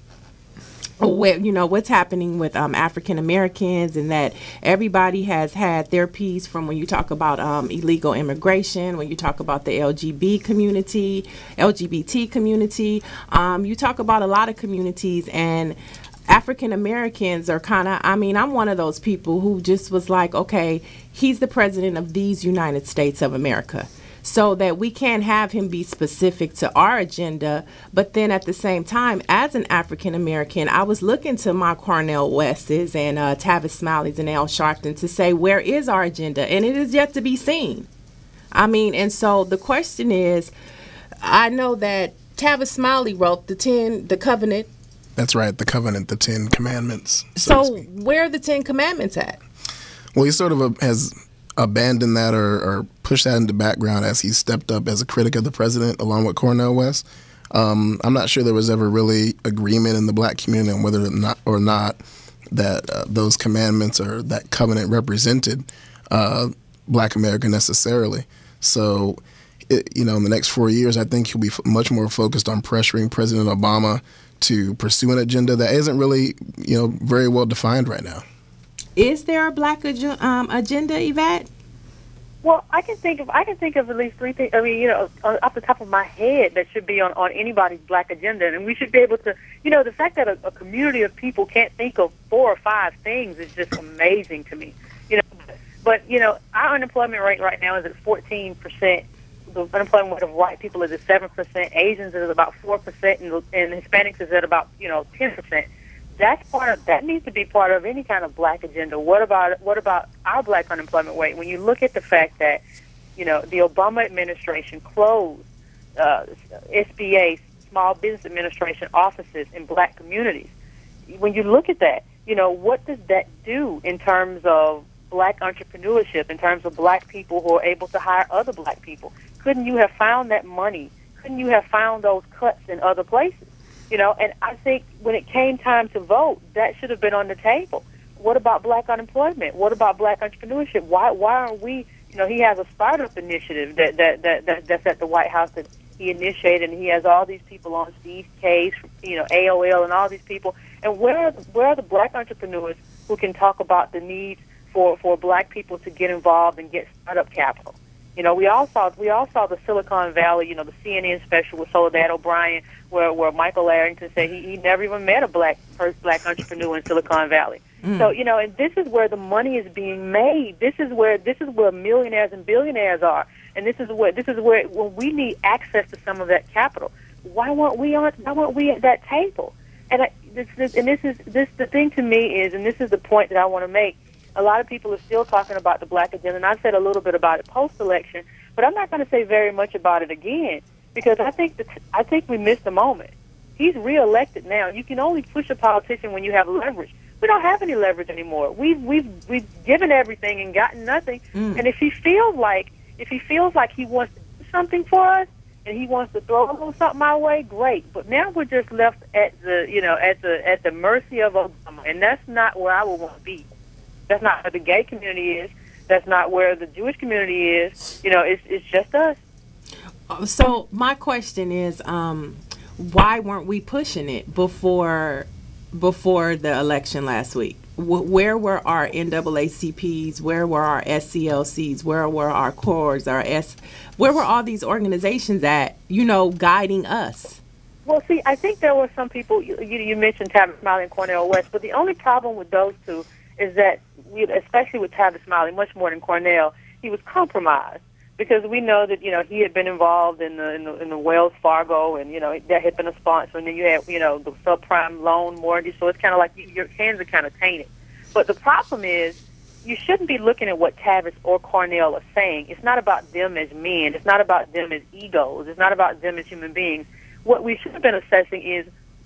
Where, you know, what's happening with um, African Americans, and that everybody has had their piece, from when you talk about um, illegal immigration, when you talk about the L G B community, L G B T community, um, you talk about a lot of communities, and African Americans are kind of, I mean, I'm one of those people who just was like, okay, he's the president of these United States of America. So that we can't have him be specific to our agenda, but then at the same time, as an African American, I was looking to my Cornel West's and uh, Tavis Smiley's and Al Sharpton to say, where is our agenda? And it is yet to be seen. I mean, and so the question is, I know that Tavis Smiley wrote the ten, the covenant. That's right, the covenant, the Ten Commandments. So, so where are the Ten Commandments at? Well, he sort of a, has abandoned that, or, or pushed that into the background as he stepped up as a critic of the president along with Cornel West. Um, I'm not sure there was ever really agreement in the Black community on whether or not, or not that uh, those commandments or that covenant represented uh, Black America necessarily. So, it, you know, in the next four years, I think he'll be f- much more focused on pressuring President Obama to pursue an agenda that isn't really, you know, very well defined right now. Is there a Black ag- um, agenda, Yvette? Well, I can think of I can think of at least three things. I mean, you know, off the top of my head, that should be on, on anybody's Black agenda, and we should be able to. You know, the fact that a, a community of people can't think of four or five things is just amazing to me. You know, but, but you know, our unemployment rate right now is at fourteen percent. The unemployment rate of white people is at seven percent. Asians is about four percent, and, and Hispanics is at about you know ten percent. That's part of that needs to be part of any kind of Black agenda. What about what about our Black unemployment rate? When you look at the fact that, you know, the Obama administration closed uh, S B A, Small Business Administration offices in Black communities. When you look at that, you know, what does that do in terms of Black entrepreneurship, in terms of Black people who are able to hire other Black people? Couldn't you have found that money? Couldn't you have found those cuts in other places? You know, and I think when it came time to vote, that should have been on the table. What about Black unemployment? What about Black entrepreneurship? Why why aren't we, you know, he has a startup initiative that, that, that, that that's at the White House that he initiated, and he has all these people on, Steve Case, you know, A O L and all these people. And where are the, where are the Black entrepreneurs who can talk about the need for, for Black people to get involved and get startup capital? You know, we all saw we all saw the Silicon Valley, you know, the C N N special with Soledad O'Brien, where where Michael Arrington said he, he never even met a black first black entrepreneur in Silicon Valley. Mm. So, you know, and this is where the money is being made. This is where this is where millionaires and billionaires are, and this is where this is where when we need access to some of that capital. Why weren't we on? Why weren't we at that table? And I, this, this and this is this the thing to me is, and this is the point that I want to make. A lot of people are still talking about the black agenda, and I said a little bit about it post-election, but I'm not going to say very much about it again because I think that I think we missed the moment. He's reelected now. You can only push a politician when you have leverage. We don't have any leverage anymore. We've we've we've given everything and gotten nothing. Mm. And if he feels like if he feels like he wants to do something for us and he wants to throw a little something our way, great. But now we're just left at the you know at the at the mercy of Obama, and that's not where I would want to be. That's not where the gay community is. That's not where the Jewish community is. You know, it's it's just us. So my question is, um, why weren't we pushing it before before the election last week? W- where were our N double A C Ps? Where were our S C L Cs? Where were our COREs? Our S? Where were all these organizations at? You know, guiding us. Well, see, I think there were some people. You, you, you mentioned Tavis Smiley and Cornel West, but the only problem with those two is that, we, especially with Tavis Smiley, much more than Cornel, he was compromised because we know that you know he had been involved in the in the, in the Wells Fargo, and you know that had been a sponsor, and then you had you know the subprime loan mortgage, so it's kind of like you, your hands are kind of tainted. But the problem is, you shouldn't be looking at what Tavis or Cornel are saying. It's not about them as men. It's not about them as egos. It's not about them as human beings. What we should have been assessing is.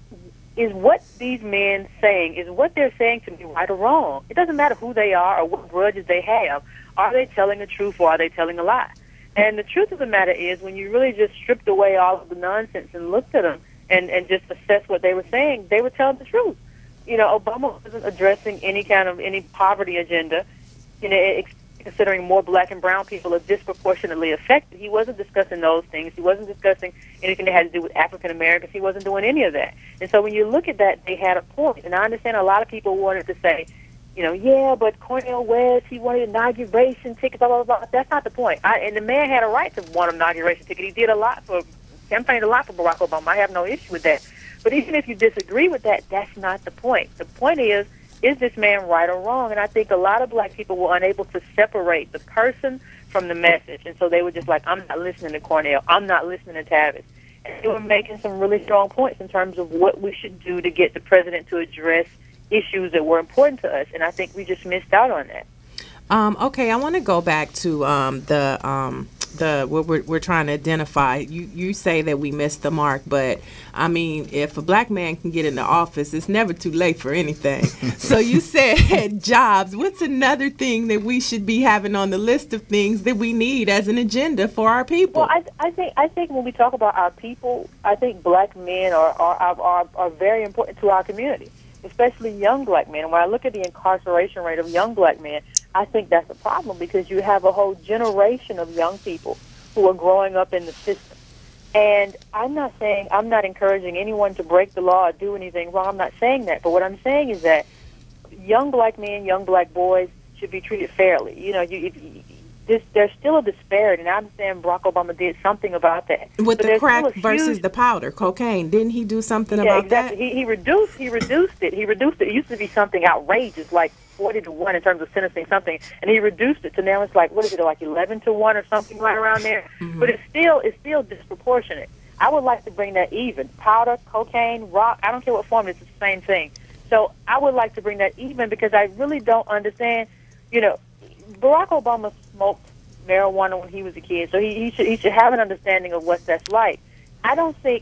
Is what these men saying, is what they're saying to me right or wrong? It doesn't matter who they are or what grudges they have. Are they telling the truth or are they telling a lie? And the truth of the matter is when you really just stripped away all of the nonsense and looked at them and, and just assessed what they were saying, they were telling the truth. You know, Obama wasn't addressing any kind of, any poverty agenda, you know, ex- considering more black and brown people are disproportionately affected. He wasn't discussing those things. He wasn't discussing anything that had to do with African Americans. He wasn't doing any of that. And so when you look at that, they had a point. And I understand a lot of people wanted to say, you know, yeah, but Cornel West, he wanted an inauguration ticket, blah, blah, blah. That's not the point. I, and the man had a right to want an inauguration ticket. He did a lot for, campaigned a lot for Barack Obama. I have no issue with that. But even if you disagree with that, that's not the point. The point is, is this man right or wrong? And I think a lot of black people were unable to separate the person from the message. And so they were just like, I'm not listening to Cornel. I'm not listening to Tavis. And they were making some really strong points in terms of what we should do to get the president to address issues that were important to us. And I think we just missed out on that. Um, okay, I want to go back to um, the um, the what we're, we're trying to identify. You you say that we missed the mark, but I mean, if a black man can get into office, it's never too late for anything. So you said jobs. What's another thing that we should be having on the list of things that we need as an agenda for our people? Well, I, I think I think when we talk about our people, I think black men are are are, are, are very important to our community, especially young black men. And when I look at the incarceration rate of young black men, I think that's a problem because you have a whole generation of young people who are growing up in the system. And I'm not saying, I'm not encouraging anyone to break the law or do anything wrong. I'm not saying that. But what I'm saying is that young black men, young black boys should be treated fairly. You know, you, if, this, there's still a disparity, and I understand Barack Obama did something about that. With but the crack huge, versus the powder, cocaine, didn't he do something yeah, about exactly. that? He, he reduced, he reduced it. He reduced it. It used to be something outrageous, like forty to one in terms of sentencing something, and he reduced it to now it's like, what is it, like eleven to one or something right around there? Mm-hmm. But it's still, it's still disproportionate. I would like to bring that even. Powder, cocaine, rock, I don't care what form, it's the same thing. So I would like to bring that even because I really don't understand, you know, Barack Obama smoked marijuana when he was a kid, so he, he should he should have an understanding of what that's like. I don't think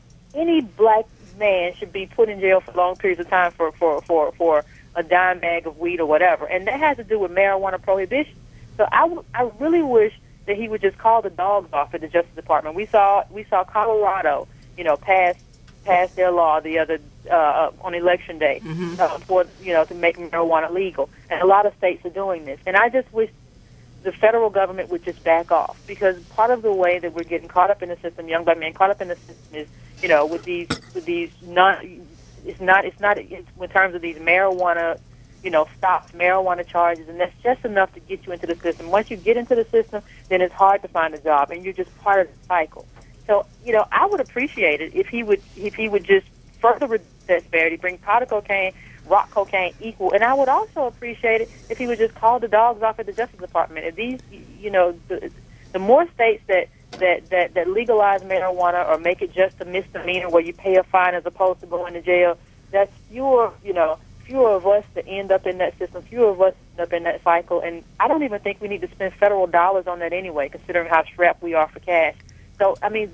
any black man should be put in jail for long periods of time for for for, for a dime bag of weed or whatever, and that has to do with marijuana prohibition. So I, w- I really wish that he would just call the dogs off at the Justice Department. We saw we saw Colorado, you know, pass pass their law the other uh, on election day mm-hmm. uh, for you know to make marijuana legal, and a lot of states are doing this. And I just wish the federal government would just back off, because part of the way that we're getting caught up in the system, young black men caught up in the system, is you know with these with these non. It's not. It's not in terms of these marijuana, you know, stops, marijuana charges, and that's just enough to get you into the system. Once you get into the system, then it's hard to find a job, and you're just part of the cycle. So, you know, I would appreciate it if he would if he would just further reduce that disparity, bring powder cocaine, rock cocaine equal, and I would also appreciate it if he would just call the dogs off at the Justice Department. If these, you know, the, the more states that, that, that, that legalize marijuana or make it just a misdemeanor where you pay a fine as opposed to going to jail, that's fewer, you know, fewer of us to end up in that system, fewer of us end up in that cycle, and I don't even think we need to spend federal dollars on that anyway, considering how strapped we are for cash. So, I mean,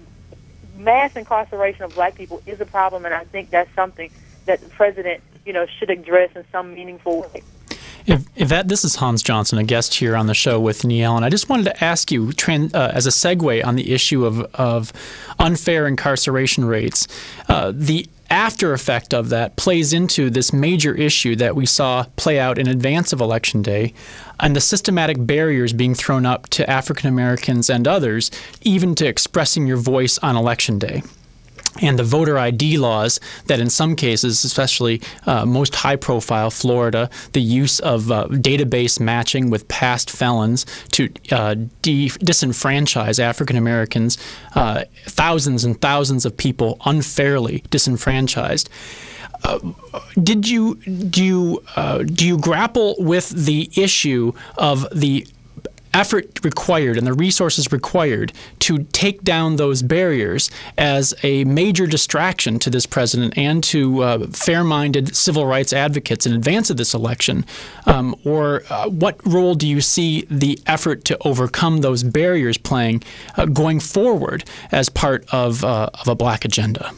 mass incarceration of black people is a problem, and I think that's something that the president, you know, should address in some meaningful way. If, Yvette, this is Hans Johnson, a guest here on the show with Neil, and I just wanted to ask you, trans, uh, as a segue on the issue of, of unfair incarceration rates, uh, the after effect of that plays into this major issue that we saw play out in advance of Election Day, and the systematic barriers being thrown up to African Americans and others, even to expressing your voice on Election Day. And the voter I D laws that in some cases, especially uh, most high-profile Florida, the use of uh, database matching with past felons to uh, de disenfranchise African Americans, uh, thousands and thousands of people unfairly disenfranchised. Uh, did you do you uh, do you grapple with the issue of the effort required and the resources required to take down those barriers as a major distraction to this president and to uh, fair-minded civil rights advocates in advance of this election? Um, or uh, what role do you see the effort to overcome those barriers playing uh, going forward as part of, uh, of a black agenda?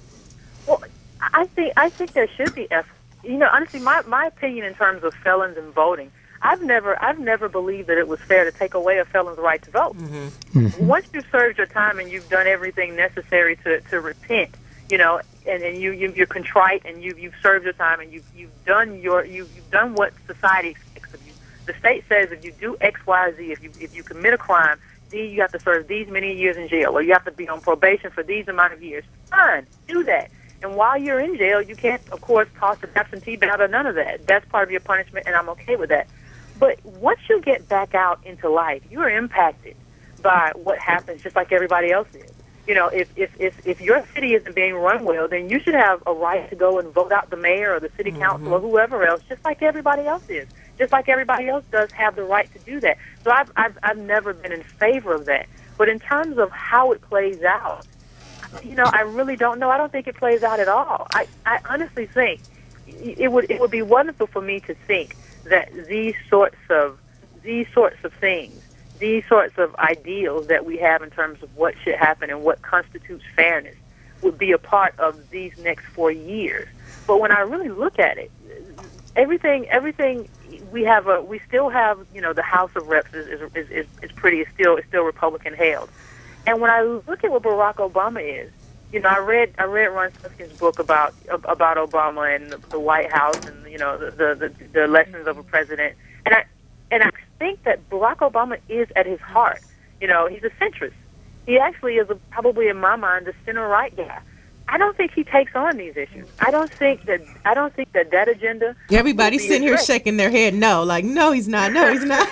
Well, I think I think there should be effort. You know, honestly, my, my opinion in terms of felons and voting, I've never, I've never believed that it was fair to take away a felon's right to vote. Mm-hmm. Mm-hmm. Once you've served your time and you've done everything necessary to, to repent, you know, and, and you, you you're contrite and you you've served your time and you've you've done your you've, you've done what society expects of you. The state says if you do X, Y, Z, if you if you commit a crime, then you have to serve these many years in jail, or you have to be on probation for these amount of years. Fine, do that. And while you're in jail, you can't, of course, toss an absentee ballot or none of that. That's part of your punishment, and I'm okay with that. But once you get back out into life, you are impacted by what happens just like everybody else is. You know, if, if, if, if your city isn't being run well, then you should have a right to go and vote out the mayor or the city council mm-hmm. or whoever else, just like everybody else is. Just like everybody else does have the right to do that. So I've, I've, I've never been in favor of that. But in terms of how it plays out, you know, I really don't know. I don't think it plays out at all. I, I honestly think it would it would be wonderful for me to think that these sorts of these sorts of things, these sorts of ideals that we have in terms of what should happen and what constitutes fairness would be a part of these next four years. But when I really look at it, everything everything we have a we still have, you know, the House of Reps is is is, is pretty is still is still Republican held. And when I look at what Barack Obama is, you know, I read I read Ron Suskind's book about about Obama and the, the White House and, you know, the, the the lessons of a president, and I and I think that Barack Obama is at his heart, you know, he's a centrist. He actually is a, probably in my mind a center right guy. I don't think he takes on these issues. I don't think that I don't think that that agenda. Everybody's sitting here shaking their head no, like no, he's not, no, he's not.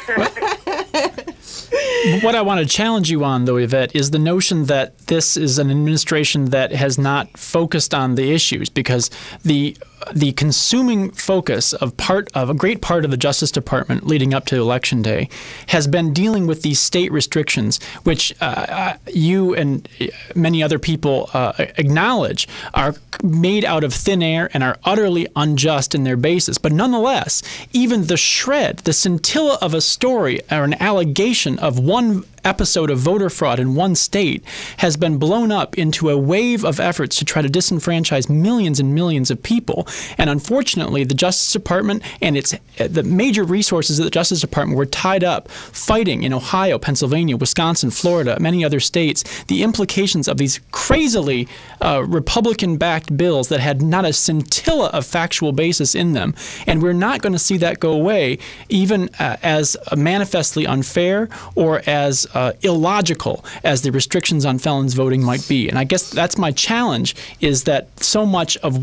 What I want to challenge you on, though, Yvette, is the notion that this is an administration that has not focused on the issues, because the the consuming focus of part of a great part of the Justice Department leading up to Election Day has been dealing with these state restrictions, which uh, you and many other people uh, acknowledge are made out of thin air and are utterly unjust in their basis. But nonetheless, even the shred, the scintilla of a story or an allegation of one episode of voter fraud in one state has been blown up into a wave of efforts to try to disenfranchise millions and millions of people. And unfortunately, the Justice Department and its the major resources of the Justice Department were tied up fighting in Ohio, Pennsylvania, Wisconsin, Florida, many other states, the implications of these crazily uh, Republican-backed bills that had not a scintilla of factual basis in them. And we're not going to see that go away, even uh, as manifestly unfair or as Uh, illogical as the restrictions on felons voting might be. And I guess that's my challenge, is that so much of what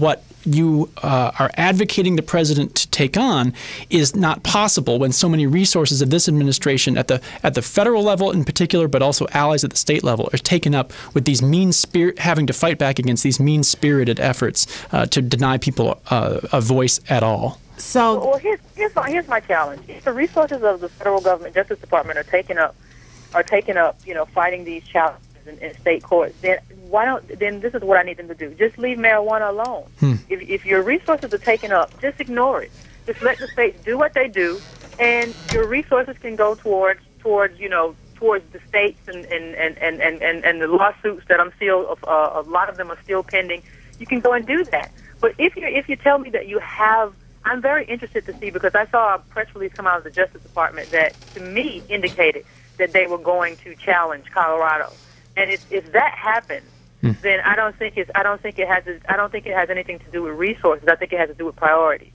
you uh, are advocating the president to take on is not possible when so many resources of this administration at the at the federal level in particular, but also allies at the state level, are taken up with these mean spirit, having to fight back against these mean-spirited efforts uh, to deny people uh, a voice at all. So, well, here's here's my, here's my challenge. If the resources of the federal government, Justice Department, are taken up, are taken up, you know, fighting these challenges in, in state courts, then why don't? Then this is what I need them to do: just leave marijuana alone. Hmm. If if your resources are taken up, just ignore it. Just let the states do what they do, and your resources can go towards towards you know towards the states and and and and and, and, and the lawsuits that I'm still uh, a lot of them are still pending. You can go and do that. But if you if you tell me that you have, I'm very interested to see, because I saw a press release come out of the Justice Department that, to me, indicated that they were going to challenge Colorado. And if, if that happens, mm. then I don't think it's I don't think it has I don't think it has anything to do with resources. I think it has to do with priorities.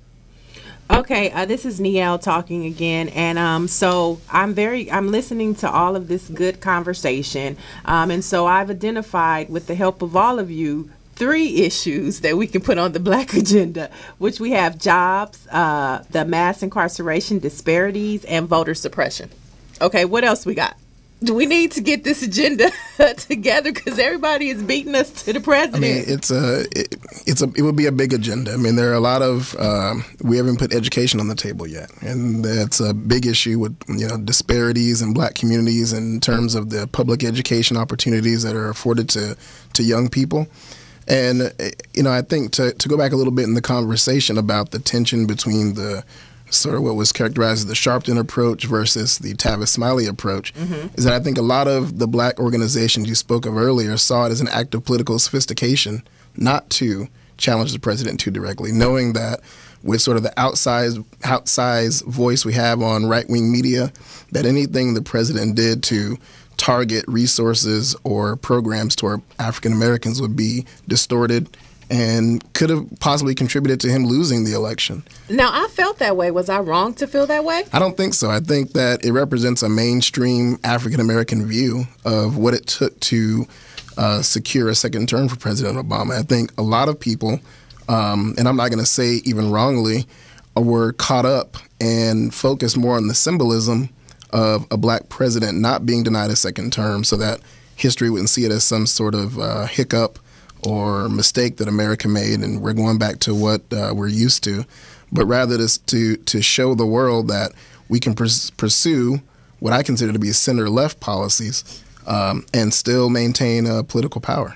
Okay, uh, this is Niele talking again, and um, so I'm very I'm listening to all of this good conversation, um, and so I've identified, with the help of all of you, three issues that we can put on the black agenda, which we have: jobs, uh, the mass incarceration disparities, and voter suppression. Okay, what else we got? Do we need to get this agenda together, because everybody is beating us to the president? I mean, it's a, it, it's a, it would be a big agenda. I mean, there are a lot of, um, we haven't put education on the table yet, and that's a big issue with, you know, disparities in black communities in terms of the public education opportunities that are afforded to, to young people. And, you know, I think to, to go back a little bit in the conversation about the tension between the sort of what was characterized as the Sharpton approach versus the Tavis Smiley approach, mm-hmm. is that I think a lot of the black organizations you spoke of earlier saw it as an act of political sophistication not to challenge the president too directly, knowing that with sort of the outsized, outsized voice we have on right-wing media, that anything the president did to target resources or programs toward African Americans would be distorted and could have possibly contributed to him losing the election. Now, I felt that way. Was I wrong to feel that way? I don't think so. I think that it represents a mainstream African American view of what it took to uh, secure a second term for President Obama. I think a lot of people, um, and I'm not going to say even wrongly, were caught up and focused more on the symbolism of a black president not being denied a second term, so that history wouldn't see it as some sort of uh, hiccup or mistake that America made and we're going back to what uh, we're used to, but rather to, to to show the world that we can pers- pursue what I consider to be center-left policies um, and still maintain uh, political power.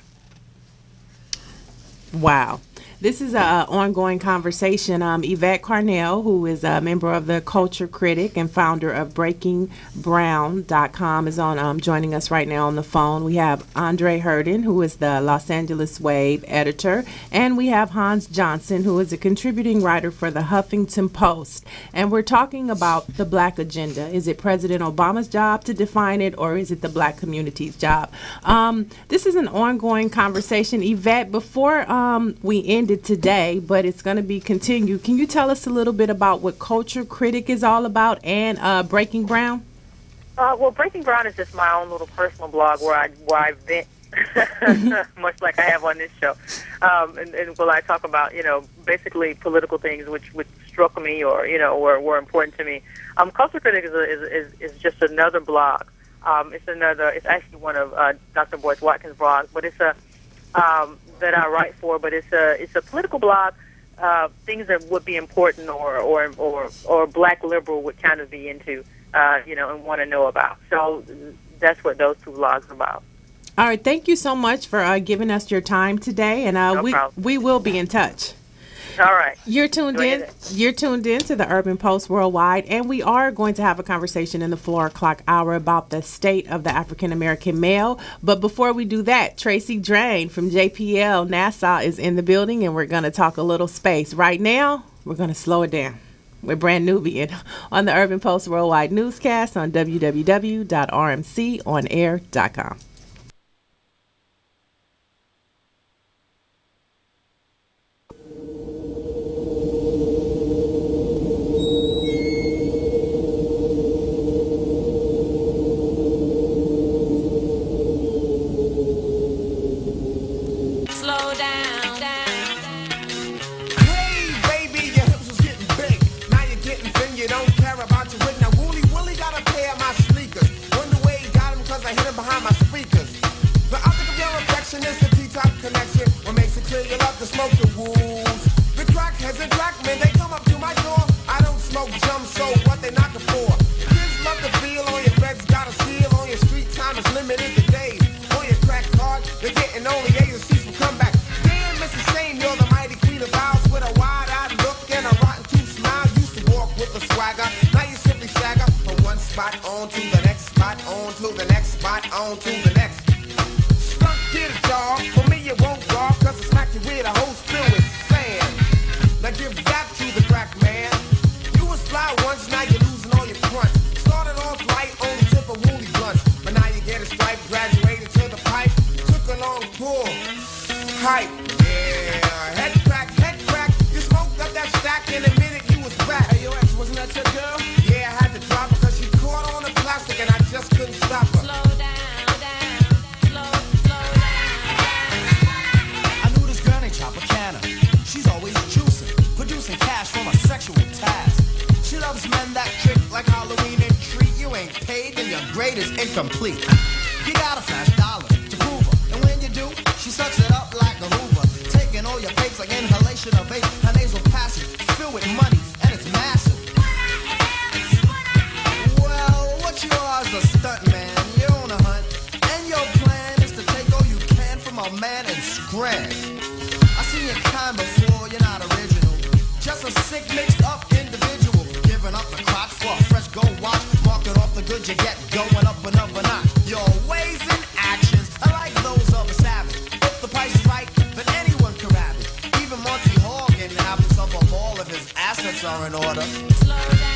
Wow. This is an ongoing conversation. Um, Yvette Carnell, who is a member of the Culture Critic and founder of breaking brown dot com, is on um, joining us right now on the phone. We have Andre Herden, who is the Los Angeles Wave editor, and we have Hans Johnson, who is a contributing writer for the Huffington Post. And we're talking about the black agenda. Is it President Obama's job to define it, or is it the black community's job? Um, this is an ongoing conversation. Yvette, before um, we end it today, but it's going to be continued, can you tell us a little bit about what Culture Critic is all about and uh, Breaking Brown? Uh, well, Breaking Brown is just my own little personal blog where I where I vent, much like I have on this show, um, and, and where I talk about, you know, basically political things which, which struck me or, you know, were, were important to me. Um, Culture Critic is, a, is, is is just another blog. Um, it's another. It's actually one of uh, Doctor Boyce Watkins' blogs, but it's a um, that I write for. But it's a it's a political blog. Uh, things that would be important or or or or black liberal would kind of be into. Uh, you know, and want to know about. So that's what those two blogs are about. All right, thank you so much for uh, giving us your time today, and uh, no we problem. we will be in touch. All right. You're tuned Enjoy in. it. You're tuned in to the Urban Post Worldwide, and we are going to have a conversation in the four o'clock hour about the state of the African American male. But before we do that, Tracy Drain from J P L NASA is in the building, and we're going to talk a little space. Right now, we're going to slow it down. We're Brand Nubian on the Urban Post Worldwide newscast on w w w dot r m c on air dot com. Slow down, down. speakers. The object of your affection is the T-top connection. What makes it clear you love to smoke the wolves. The crackheads and crack men, they come up to my door. I don't smoke jump, so what they knock it for? Kids love to feel on your feds, got a seal on your street time is limited to days. On your crack card, you're getting only A's and C's for comeback. Damn, Missus Shane, you're the mighty queen of vows with a wide-eyed look and a rotten tooth smile. Used to walk with a swagger, now you simply stagger from one spot on to the next spot, on to the next spot, on to the next. Stunt get a job, for me it won't go, cause I smack you with a hose filled with sand. Now give that to the crack man. You was fly once, now you're losing all your fronts. Started off light, only tip of woolly blunts, but now you get a stripe, graduated to the pipe, took a long pull, hype. Yeah, head crack, head crack, you smoked up that stack in a minute you was back. Hey, yo, ex, wasn't that your girl? Yeah, I had to drop her cause she caught on the plastic and I just couldn't stop her. Slow down, down, slow, slow down. I knew this girl named Tropicana. She's always juicing, producing cash from a sexual task. She loves men that trick like Halloween and treat. You ain't paid, then your grade is incomplete. You gotta flash dollars to prove her, and when you do, she sucks it up like a Hoover, taking all your fakes like inhalation of vape. Her nasal passage filled with money, and it's massive. Well, what you are is a stunt man. You're on a hunt, and your plan is to take all you can from a man and scram. I seen your kind before, you're not original. Just a sick, mixed up individual. Giving up the crotch for a fresh gold watch. Marking off the good you get, going up another notch. Your ways and actions are like those of a savage. If the price is right, then anyone can have it. Even Monty Hall can have himself a ball if his assets are in order. Slow down.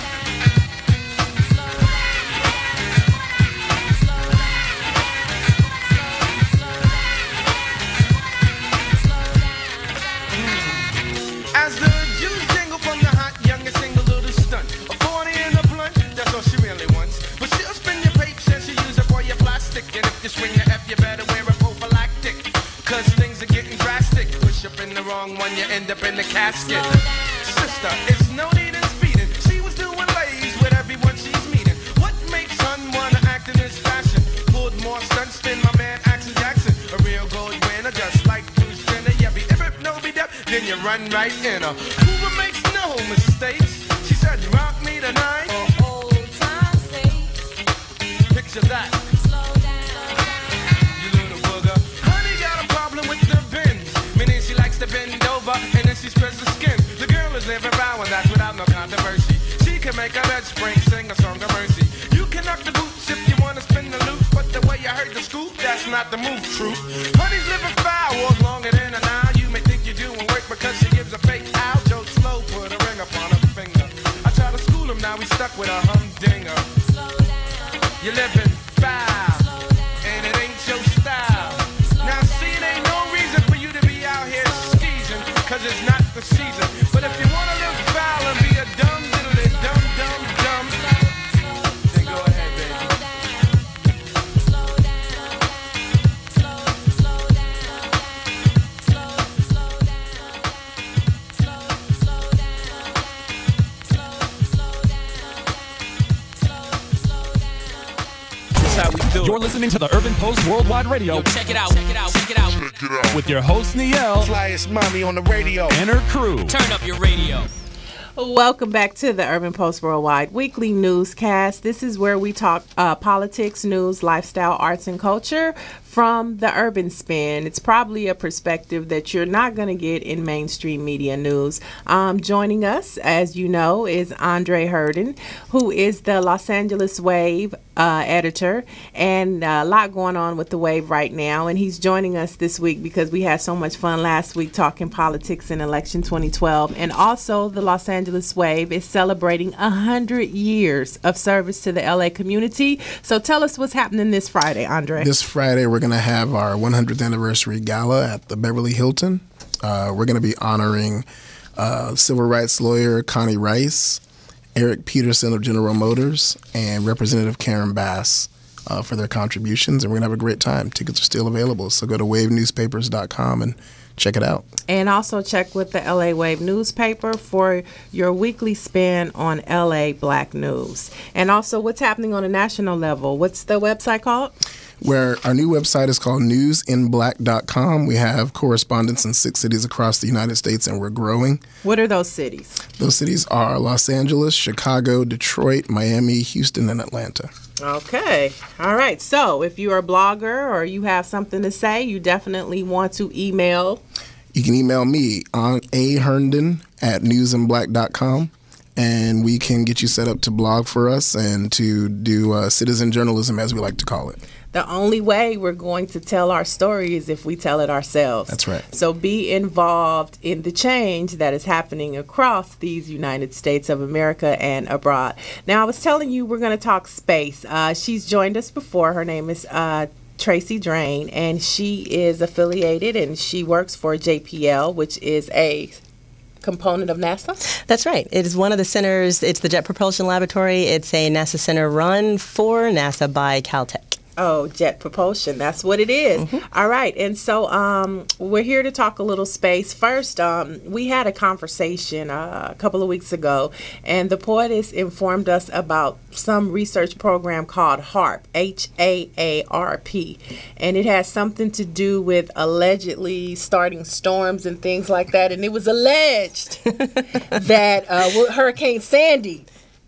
As the juice jingle from the hot youngest single little stunt. A forty in a blunt, that's all she really wants. But she'll spin your papes and she use up all your plastic. And if you swing the F, you better wear a prophylactic. Cause things are getting drastic. Push up in the wrong one, you end up in the casket. Sister, it's no need in speeding. She was doing lays with everyone she's meeting. What makes son wanna act in this fashion? Pulled more stunts than my man Axel Jackson. A real gold winner, just like Bruce Jenner. Yeah, be if no be dep, then you run right in her. Hoover makes no mistakes. She said, rock me tonight. For old time's sake. Picture that. Slow down. You little booger. Honey got a problem with the bends. Meaning she likes to bend over and then she spreads the skin. The girl is living around and that's without no controversy. She can make a bed spring, sing a song of mercy. You can knock the boots if you wanna spin the loop, but the way you heard the scoop, that's not the move, true. Honey's living foul, walks longer than an hour. You may think you're doing work because she gives a fake out. Joe Slow put a ring upon her finger. I try to school him, now he's stuck with a humdinger. You're living foul, and it ain't your style. Now see, it ain't no reason for you to be out here skeezing, cause it's not the season. But if you wanna live foul and be a dumb diddly dumb dumb dumb, then go ahead, baby. You're listening to the Urban Post Worldwide Radio. Yo, check it out, check it out, check it out. With your host, Niel. Flyest mommy on the radio. And her crew. Turn up your radio. Welcome back to the Urban Post Worldwide weekly newscast. This is where we talk uh, politics, news, lifestyle, arts, and culture from the urban spin. It's probably a perspective that you're not going to get in mainstream media news. Um, joining us, as you know, is Andre Herden, who is the Los Angeles Wave uh, editor, and a lot going on with the Wave right now. And he's joining us this week because we had so much fun last week talking politics and election twenty twelve. And also, the Los Angeles Wave is celebrating one hundred years of service to the L A community. So tell us what's happening this Friday, Andre. This Friday, we're going to have our one hundredth anniversary gala at the Beverly Hilton. Uh, we're going to be honoring uh, civil rights lawyer Connie Rice, Eric Peterson of General Motors, and Representative Karen Bass uh, for their contributions. And we're going to have a great time. Tickets are still available, so go to wave newspapers dot com and check it out. And also check with the L A Wave newspaper for your weekly spin on L A Black news. And also, what's happening on a national level? What's the website called? Where our new website is called news in black dot com. We have correspondents in six cities across the United States, and we're growing. What are those cities? Those cities are Los Angeles, Chicago, Detroit, Miami, Houston, and Atlanta. Okay. All right. So if you're a blogger or you have something to say, you definitely want to email. You can email me on a herndon at news in black dot com. And we can get you set up to blog for us and to do uh, citizen journalism, as we like to call it. The only way we're going to tell our story is if we tell it ourselves. That's right. So be involved in the change that is happening across these United States of America and abroad. Now, I was telling you we're going to talk space. Uh, she's joined us before. Her name is uh, Tracy Drain, and she is affiliated and she works for J P L, which is a component of NASA? That's right. It is one of the centers. It's the Jet Propulsion Laboratory. It's a NASA center run for NASA by Caltech. Oh, jet propulsion. That's what it is. Mm-hmm. All right. And so um, we're here to talk a little space. First, um, we had a conversation uh, a couple of weeks ago, and the poetess informed us about some research program called HAARP, H A A R P. And it has something to do with allegedly starting storms and things like that. And it was alleged that uh, Hurricane Sandy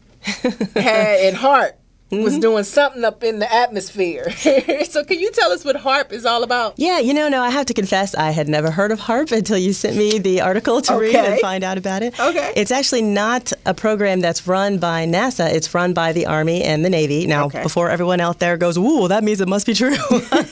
had in HAARP was doing something up in the atmosphere. So can you tell us what HAARP is all about? Yeah, you know, no, I have to confess, I had never heard of HAARP until you sent me the article to Okay. read and find out about it. Okay. It's actually not a program that's run by NASA. It's run by the Army and the Navy. Now, Okay. before everyone out there goes, ooh, that means it must be true.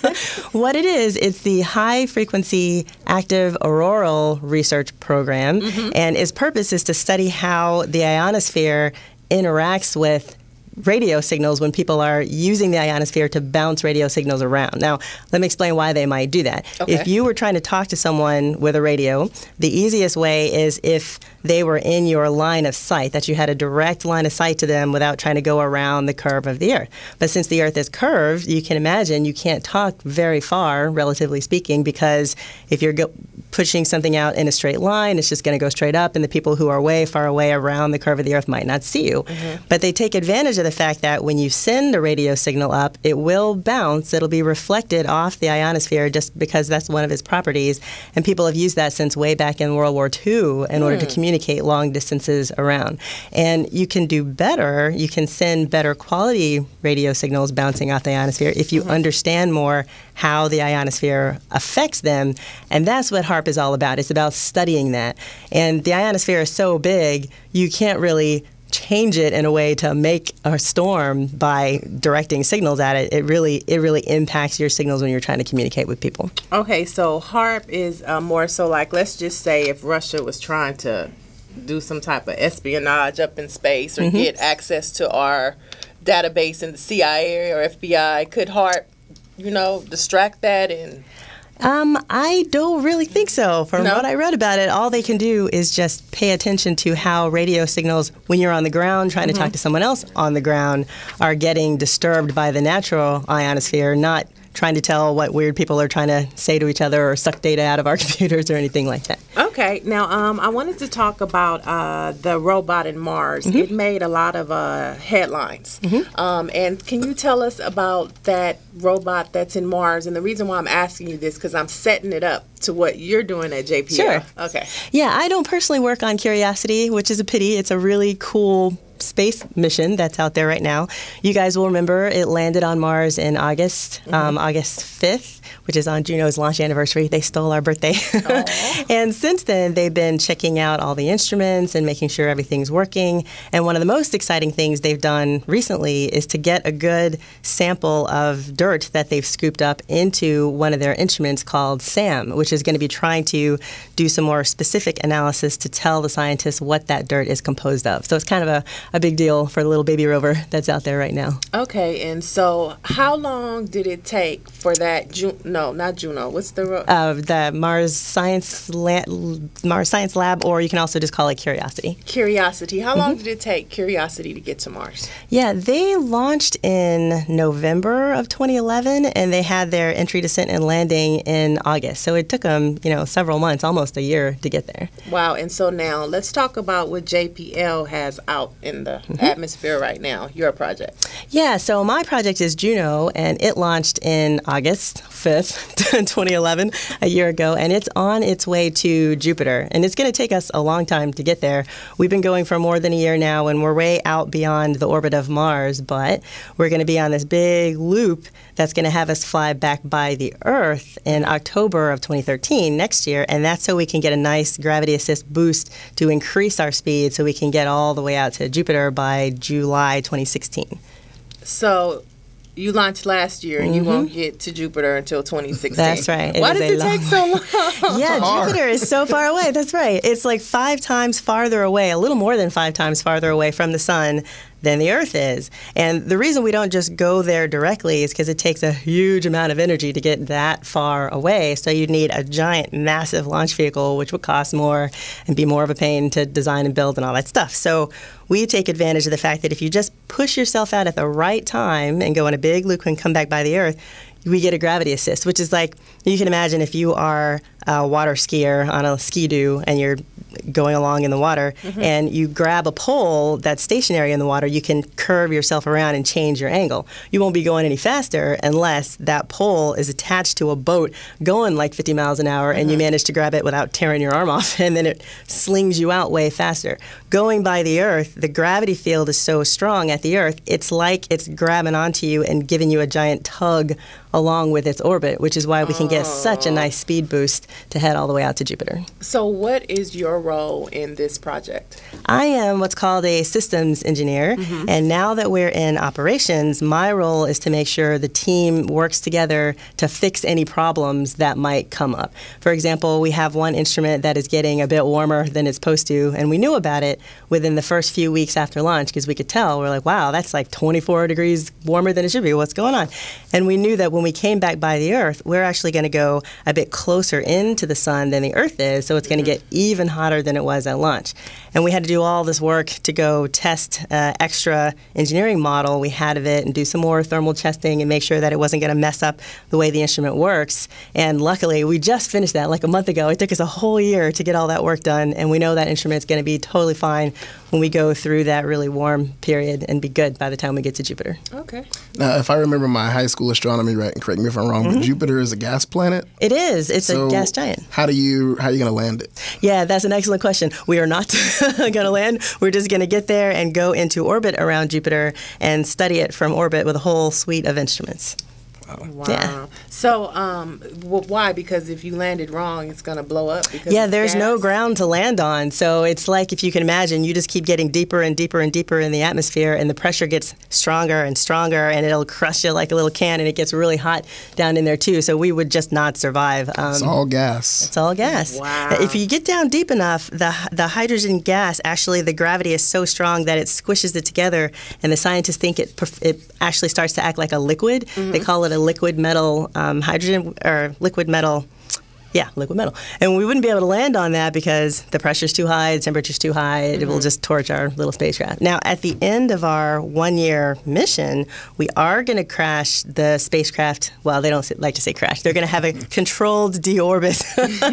What it is, it's the High Frequency Active Auroral Research Program, Mm-hmm. and its purpose is to study how the ionosphere interacts with radio signals when people are using the ionosphere to bounce radio signals around. Now, let me explain why they might do that. Okay. If you were trying to talk to someone with a radio, the easiest way is if they were in your line of sight, that you had a direct line of sight to them without trying to go around the curve of the Earth. But since the Earth is curved, you can imagine you can't talk very far, relatively speaking, because if you're go- pushing something out in a straight line, it's just going to go straight up, and the people who are way far away around the curve of the Earth might not see you. Mm-hmm. But they take advantage of the fact that when you send a radio signal up, it will bounce. It'll be reflected off the ionosphere just because that's one of its properties. And people have used that since way back in World War Two in order to communicate long distances around. And you can do better. You can send better quality radio signals bouncing off the ionosphere if you understand more how the ionosphere affects them. And that's what HAARP is all about. It's about studying that. And the ionosphere is so big, you can't really change it in a way to make a storm by directing signals at it. It really it really impacts your signals when you're trying to communicate with people. Okay, so HAARP is uh, more so like, let's just say if Russia was trying to do some type of espionage up in space or Mhm. get access to our database in the C I A or F B I, could HAARP, you know, distract that and... Um, I don't really think so. From No? what I read about it, all they can do is just pay attention to how radio signals, when you're on the ground trying to talk to someone else on the ground, are getting disturbed by the natural ionosphere, not trying to tell what weird people are trying to say to each other or suck data out of our computers or anything like that. Okay, now um, I wanted to talk about uh, the robot in Mars. It made a lot of uh, headlines. Um, and can you tell us about that robot that's in Mars? And the reason why I'm asking you this, because I'm setting it up to what you're doing at J P L. Sure. Okay. Yeah, I don't personally work on Curiosity, which is a pity. It's a really cool space mission that's out there right now. You guys will remember it landed on Mars in August, um, August fifth, which is on Juno's launch anniversary. They stole our birthday. And since then, they've been checking out all the instruments and making sure everything's working. And one of the most exciting things they've done recently is to get a good sample of dirt that they've scooped up into one of their instruments called SAM, which is going to be trying to do some more specific analysis to tell the scientists what that dirt is composed of. So it's kind of a, a big deal for the little baby rover that's out there right now. Okay, and so how long did it take for that, Ju- no, not Juno, what's the, ro- Uh, the Mars Science La- Mars Science Lab, or you can also just call it Curiosity. Curiosity. How long did it take Curiosity to get to Mars? Yeah, they launched in November of twenty eleven, and they had their entry, descent, and landing in August. So it took them, you know, several months, almost a year, to get there. Wow. And so now let's talk about what J P L has out in the mm-hmm. atmosphere right now, your project. Yeah, so my project is Juno, and it launched in August fifth, twenty eleven, a year ago, and it's on its way to Jupiter. And it's going to take us a long time to get there. We've been going for more than a year now, and we're way out beyond the orbit of Mars, but we're going to be on this big loop that's going to have us fly back by the Earth in October of twenty thirteen, next year, and that's so we can get a nice gravity assist boost to increase our speed so we can get all the way out to Jupiter by July twenty sixteen. So you launched last year, and mm-hmm. you won't get to Jupiter until twenty sixteen. That's right. Why does it long... take so long? Yeah, Jupiter is so far away. That's right. It's like five times farther away, a little more than five times farther away from the sun than the Earth is. And the reason we don't just go there directly is because it takes a huge amount of energy to get that far away. So you'd need a giant, massive launch vehicle, which would cost more and be more of a pain to design and build and all that stuff. So we take advantage of the fact that if you just push yourself out at the right time and go on a big loop and come back by the Earth, we get a gravity assist, which is like, you can imagine if you are a water skier on a ski-doo and you're going along in the water mm-hmm. and you grab a pole that's stationary in the water, you can curve yourself around and change your angle. You won't be going any faster unless that pole is attached to a boat going like fifty miles an hour mm-hmm. and you manage to grab it without tearing your arm off, and then it slings you out way faster. Going by the Earth, the gravity field is so strong at the Earth, it's like it's grabbing onto you and giving you a giant tug along with its orbit, which is why we can get such a nice speed boost to head all the way out to Jupiter. So what is your role in this project? I am what's called a systems engineer, mm-hmm. and now that we're in operations, my role is to make sure the team works together to fix any problems that might come up. For example, we have one instrument that is getting a bit warmer than it's supposed to, and we knew about it within the first few weeks after launch because we could tell. We're like, wow, that's like twenty-four degrees warmer than it should be. What's going on? And we knew that when we came back by the Earth, we're actually going to go a bit closer into the sun than the Earth is, so it's going to get even hotter than it was at launch. And we had to do all this work to go test uh, extra engineering model we had of it and do some more thermal testing and make sure that it wasn't going to mess up the way the instrument works. And luckily, we just finished that like a month ago. It took us a whole year to get all that work done, and we know that instrument's going to be totally fine when we go through that really warm period and be good by the time we get to Jupiter. Okay. Now, if I remember my high school astronomy right, correct me if I'm wrong, mm-hmm. but Jupiter is a gas planet? It is. It's so a gas giant. How do you how are you going to land it? Yeah, that's an excellent question. We are not going to land. We're just going to get there and go into orbit around Jupiter and study it from orbit with a whole suite of instruments. Wow. Yeah. So, um, well, why? Because if you landed wrong, it's going to blow up. Because yeah, it's there's gas? no ground to land on. So it's like, if you can imagine, you just keep getting deeper and deeper and deeper in the atmosphere, and the pressure gets stronger and stronger, and it'll crush you like a little can, and it gets really hot down in there too. So we would just not survive. Um, it's all gas. It's all gas. Wow. If you get down deep enough, the the hydrogen gas, actually the gravity is so strong that it squishes it together, and the scientists think it it actually starts to act like a liquid. Mm-hmm. They call it a liquid metal um, hydrogen or liquid metal. Yeah, liquid metal. And we wouldn't be able to land on that because the pressure's too high, the temperature's too high, mm-hmm. it will just torch our little spacecraft. Now, at the end of our one-year mission, we are going to crash the spacecraft. Well, they don't like to say crash. They're going to have a controlled deorbit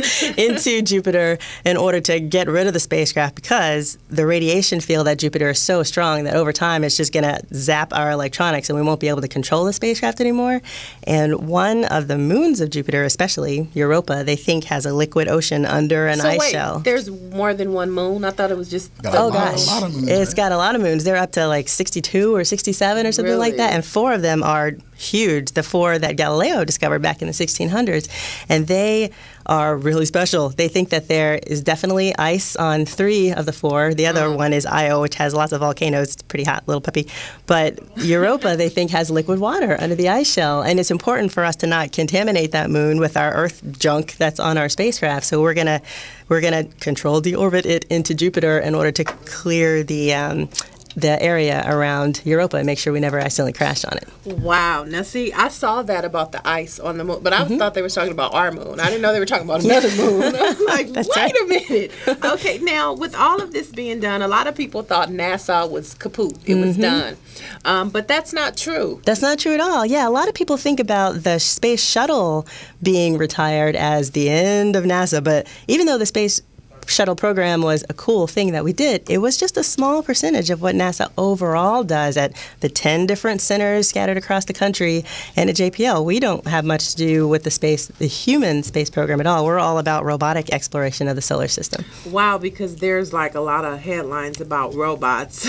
into Jupiter in order to get rid of the spacecraft, because the radiation field at Jupiter is so strong that over time it's just going to zap our electronics and we won't be able to control the spacecraft anymore. And one of the moons of Jupiter, especially Europa, they think has a liquid ocean under an so ice wait, shell. There's more than one moon? I thought it was just... Got oh, lot, gosh. A lot of moons, it's right? got a lot of moons. They're up to like sixty-two or sixty-seven or something Really? like that. And four of them are huge, the four that Galileo discovered back in the sixteen hundreds. And they are really special. They think that there is definitely ice on three of the four. The other mm. one is Io, which has lots of volcanoes. It's a pretty hot little puppy. But Europa, they think, has liquid water under the ice shell. And it's important for us to not contaminate that moon with our Earth junk that's on our spacecraft. So we're gonna we're gonna control deorbit it into Jupiter in order to clear the um, the area around Europa and make sure we never accidentally crashed on it. Wow. Now, see, I saw that about the ice on the moon, but I mm-hmm. thought they were talking about our moon. I didn't know they were talking about another moon. I'm like, wait right. a minute. Okay, now, with all of this being done, a lot of people thought NASA was kaput. It mm-hmm. was done. Um, but that's not true. That's not true at all. Yeah, a lot of people think about the space shuttle being retired as the end of NASA, but even though the space shuttle program was a cool thing that we did, it was just a small percentage of what NASA overall does at the ten different centers scattered across the country and at J P L. We don't have much to do with the space, the human space program at all. We're all about robotic exploration of the solar system. Wow, because there's like a lot of headlines about robots,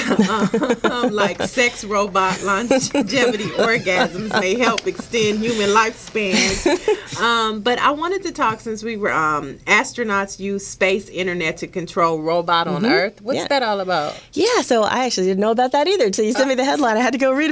um, like sex robot longevity orgasms may help extend human lifespans. Um, but I wanted to talk, since we were um, astronauts use space internet to control robot on mm-hmm. Earth. What's yeah. that all about? Yeah, so I actually didn't know about that either until you sent me the headline. I had to go read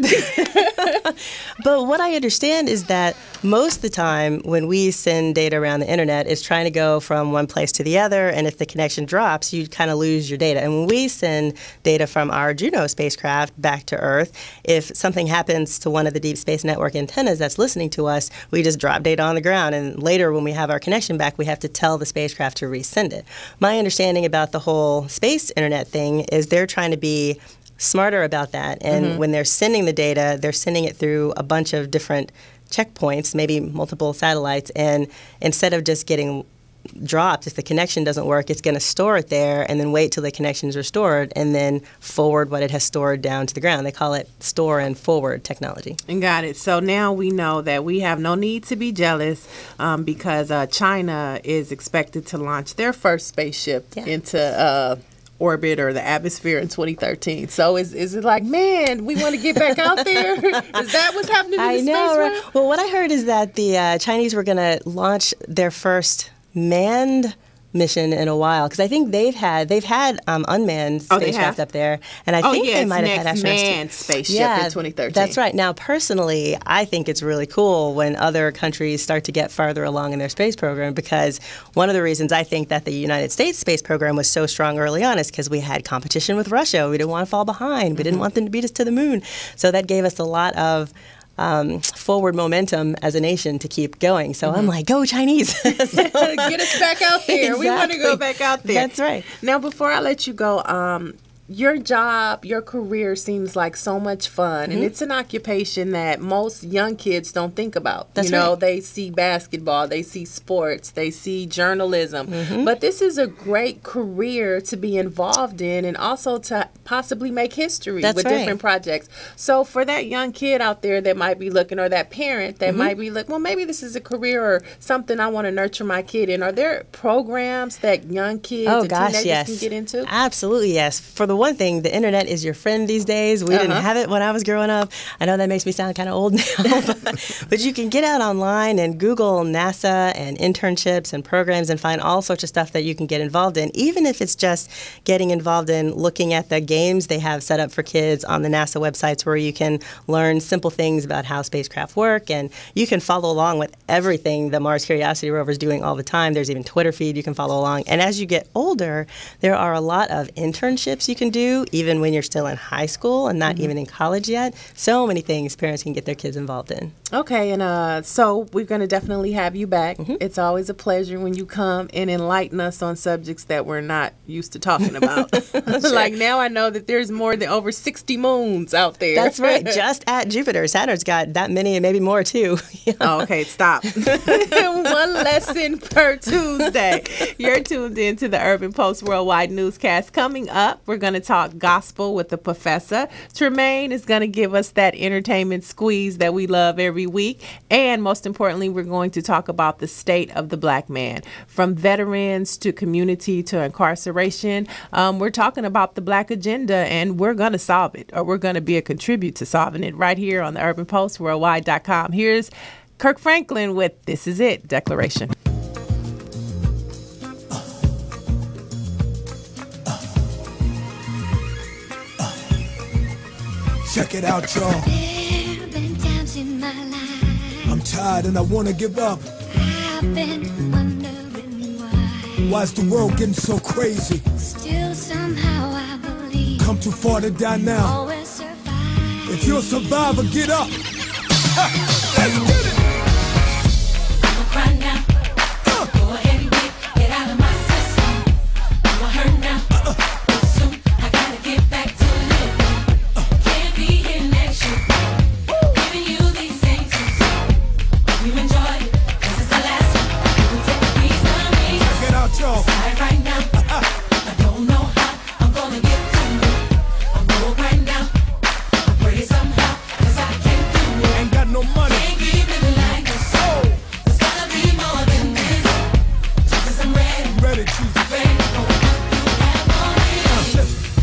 it. But what I understand is that most of the time when we send data around the internet, it's trying to go from one place to the other, and if the connection drops, you kind of lose your data. And when we send data from our Juno spacecraft back to Earth, if something happens to one of the Deep Space Network antennas that's listening to us, we just drop data on the ground, and later when we have our connection back, we have to tell the spacecraft to resend it. My understanding about the whole space internet thing is they're trying to be smarter about that, and mm-hmm. when they're sending the data, they're sending it through a bunch of different checkpoints, maybe multiple satellites, and instead of just getting dropped, if the connection doesn't work, it's going to store it there and then wait till the connection is restored and then forward what it has stored down to the ground. They call it store and forward technology. And got it. So now we know that we have no need to be jealous um, because uh, China is expected to launch their first spaceship yeah. into uh, orbit or the atmosphere in twenty thirteen. So is is it like, man, we want to get back out there? Is that what's happening in I the know, space right? realm? Well, what I heard is that the uh, Chinese were going to launch their first manned mission in a while, because I think they've had they've had um, unmanned oh, spacecraft up there, and I oh, think yeah, they might have had astronauts manned too. spaceship yeah, in twenty thirteen. That's right. Now, personally, I think it's really cool when other countries start to get farther along in their space program, because one of the reasons I think that the United States space program was so strong early on is because we had competition with Russia. We didn't want to fall behind. We mm-hmm. didn't want them to beat us to the moon. So that gave us a lot of Um, forward momentum as a nation to keep going. So mm-hmm. I'm like, go Chinese. So, get us back out there. Exactly. We want to go back out there. That's right. Now, before I let you go, um, your job, your career seems like so much fun, mm-hmm. and it's an occupation that most young kids don't think about. That's you know, right. they see basketball, they see sports, they see journalism, mm-hmm. but this is a great career to be involved in, and also to possibly make history That's with right. different projects. So for that young kid out there that might be looking, or that parent that mm-hmm. might be like, well, maybe this is a career or something I want to nurture my kid in, are there programs that young kids oh, and gosh, teenagers yes. can get into? Absolutely, yes. For the one thing, the internet is your friend these days. We uh-huh. didn't have it when I was growing up. I know that makes me sound kind of old now, but, but you can get out online and Google NASA and internships and programs and find all sorts of stuff that you can get involved in, even if it's just getting involved in looking at the games they have set up for kids on the NASA websites, where you can learn simple things about how spacecraft work, and you can follow along with everything the Mars Curiosity rover is doing all the time. There's even Twitter feed you can follow along. And as you get older, there are a lot of internships you can do, even when you're still in high school and not mm-hmm. even in college yet. So many things parents can get their kids involved in. Okay, and uh, so we're going to definitely have you back. Mm-hmm. It's always a pleasure when you come and enlighten us on subjects that we're not used to talking about. Sure. Like now I know that there's more than over sixty moons out there. That's right, just at Jupiter. Saturn's got that many and maybe more too. Oh, okay, stop. One lesson per Tuesday. You're tuned in to the Urban Post Worldwide Newscast. Coming up, we're going to talk gospel with the professor. Tremaine is going to give us that entertainment squeeze that we love every week. And most importantly, we're going to talk about the state of the black man. From veterans to community to incarceration, um, we're talking about the black agenda, and we're going to solve it, or we're going to be a contribute to solving it right here on the urban post worldwide dot com. Here's Kirk Franklin with This Is It Declaration. Check it out, y'all. There've been times in my life I'm tired and I wanna give up. I've been wondering why. Why's the world getting so crazy? Still somehow I believe come too far to die now. If you're a survivor, get up. Ha, let's get it. Right now, uh, go ahead and get, get out of my system. I'm hurt now, uh, but soon I gotta get back to living. Uh, Can't be here next year, giving you these things. You enjoy it, this is the last one. You take a piece of me. Check it out, y'all. Decide right now, uh, I don't know how I'm gonna get through it. I'm broke right now, I pray somehow, cause I can't do it. Ain't got no money. Can't keep living like this. There's gotta be more than this. Jesus, I'm ready. Ready, Jesus. Ready for what you have for me.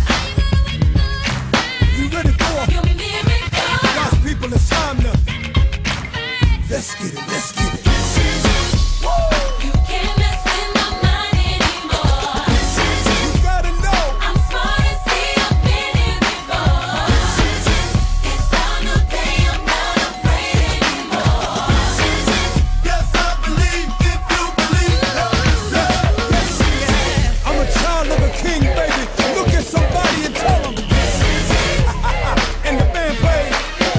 You ready for Give me miracles. God's people? It's time to. Let's get it, let's get it. You can't mess with my mind anymore. You gotta know. I'm smart as see, I've been here before. It's a new day, I'm not afraid anymore. Yes, I believe if you believe. Yes, yes. I'm a child of a king, baby. Look at somebody and tell them. And the band plays.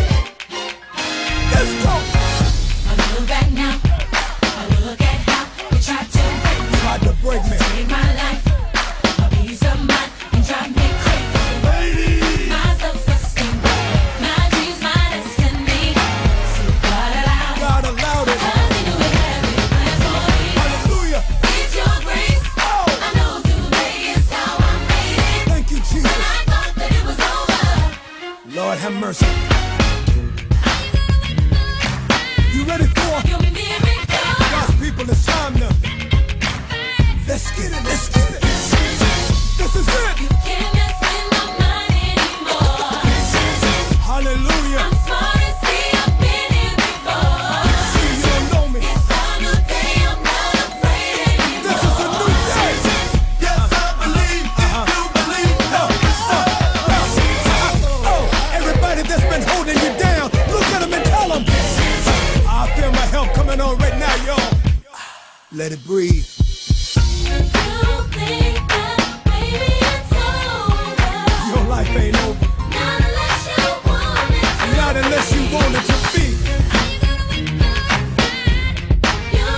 Let's go. I look back now, I look at how you tried to break me. Tried to break me. Take my life, a piece of mind, and drive me crazy. My self-esteem, my dreams, my destiny. So God allowed, God allowed it. cause He knew He had big plans for me. Hallelujah. It's Your grace, I know today is how I made it. Thank you, When Jesus. I thought that it was over, Lord have mercy. You ready for give me miracles. God's people? It's time to. Let's get it, let's get it. This is it. Can't mess with my mind anymore. Hallelujah. I'm smart as see, I've been here before. See, you don't know me. It's a new day, I'm not afraid anymore. This is a new day. Yes, I believe if you believe. Oh, oh, oh, everybody that's been holding you down, look at them and tell them. I feel my help coming on right now, y'all. Let it breathe. You think that maybe it's over. Your life ain't over. Not unless you want it to. Not unless you want it to be. Your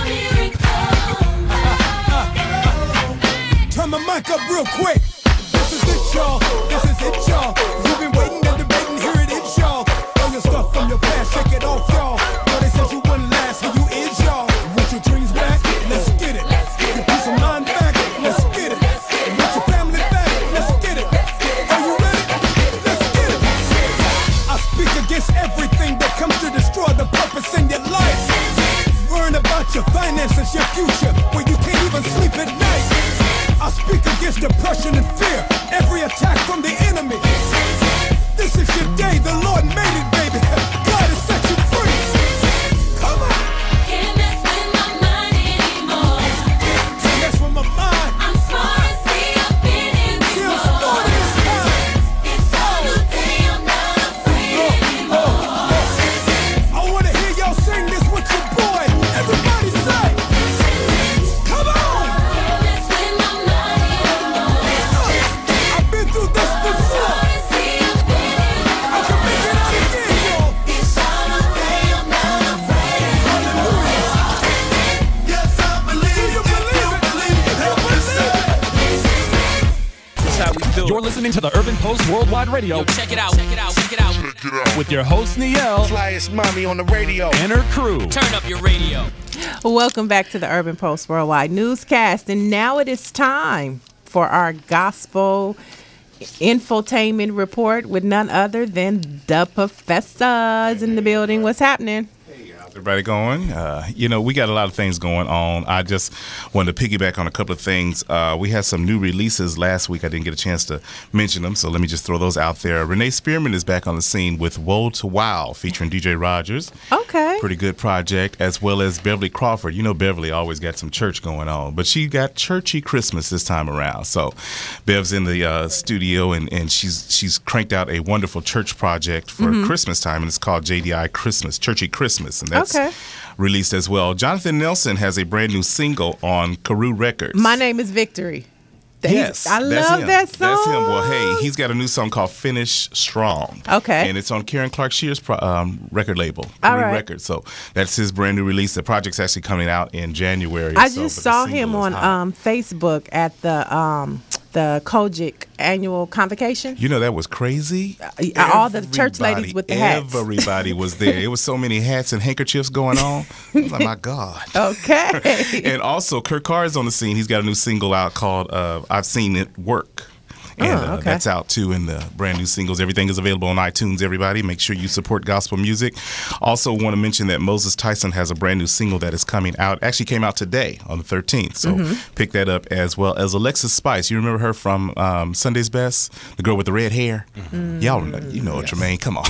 miracle. Turn my mic up real quick. This is it, y'all. This is it, y'all. You've been waiting and debating. Here it is, y'all. All your stuff from your past, shake it off, y'all. Know they said you wouldn't last, and you is, y'all. Want your dreams back? Let's get it. Your peace of mind back? Let's get it. Want your family back? Let's get it. Are you ready? Let's get it. I speak against everything that comes to destroy the purpose in your life. Worrying about your finances, your future, where you can't even sleep at night. I speak against depression and fear, every attack from the enemy. This is your day, the Lord made it, baby. God has set you free. Come on. Can't mess with my mind anymore. Can't mess with my mind. I'm smart as see, I've been here Feel before. smart this time. It's a new day, I'm not afraid anymore. I want to hear y'all sing this with your boy. Everybody say. Come on. Can't mess with my mind anymore. I've been through this before. Smart as see, I've been here before. I can make it out again, y'all. It's a new day, I'm not afraid anymore. Yes, I believe. You believe it. Believe it. You believe it. This is how we do it. You're listening to the Urban Post Worldwide Radio. Yo, check it out, check it out, check it out. With your host, Niel. Flyest mommy on the radio. And her crew. Turn up your radio. Welcome back to the Urban Post Worldwide Newscast. And now it is time for our gospel infotainment report with none other than the professors in the building. What's happening? Everybody going? Uh, you know, we got a lot of things going on. I just wanted to piggyback on a couple of things. Uh, we had some new releases last week. I didn't get a chance to mention them, so let me just throw those out there. Renee Spearman is back on the scene with Woe to Wow, featuring D J Rogers. Okay. Pretty good project, as well as Beverly Crawford. You know, Beverly always got some church going on, but she got churchy Christmas this time around. So Bev's in the uh, studio, and, and she's she's cranked out a wonderful church project for Mhm. Christmas time, and it's called J D I Christmas, Churchy Christmas, and that's Okay. released as well. Jonathan Nelson has a brand new single on Carew Records. My name is Victory. He's- Yes, I that's love him. that song. That's him. Well, hey, he's got a new song called "Finish Strong." Okay. and it's on Karen Clark Shear's pro- um, record label, All Career right. Records. So that's his brand new release. The project's actually coming out in January. I so, just but the saw single him is on hot. um, Facebook at the um, the Kojic annual convocation. You know that was crazy. Uh, all the church Everybody- ladies with the hats. Everybody was there. It was so many hats and handkerchiefs going on. I was like, my God. Okay. And also, Kurt Carr is on the scene. He's got a new single out called uh, "I've Seen It Work." And Oh, uh, okay. that's out too in the brand new singles. Everything is available on iTunes, everybody. Make sure you support gospel music. Also, want to mention that Moses Tyson has a brand new single that is coming out. Actually came out today on the thirteenth. So Mhm. pick that up, as well as Alexis Spice. You remember her from um, Sunday's Best? The girl with the red hair? Mm. Y'all know, you know, Jermaine, come on.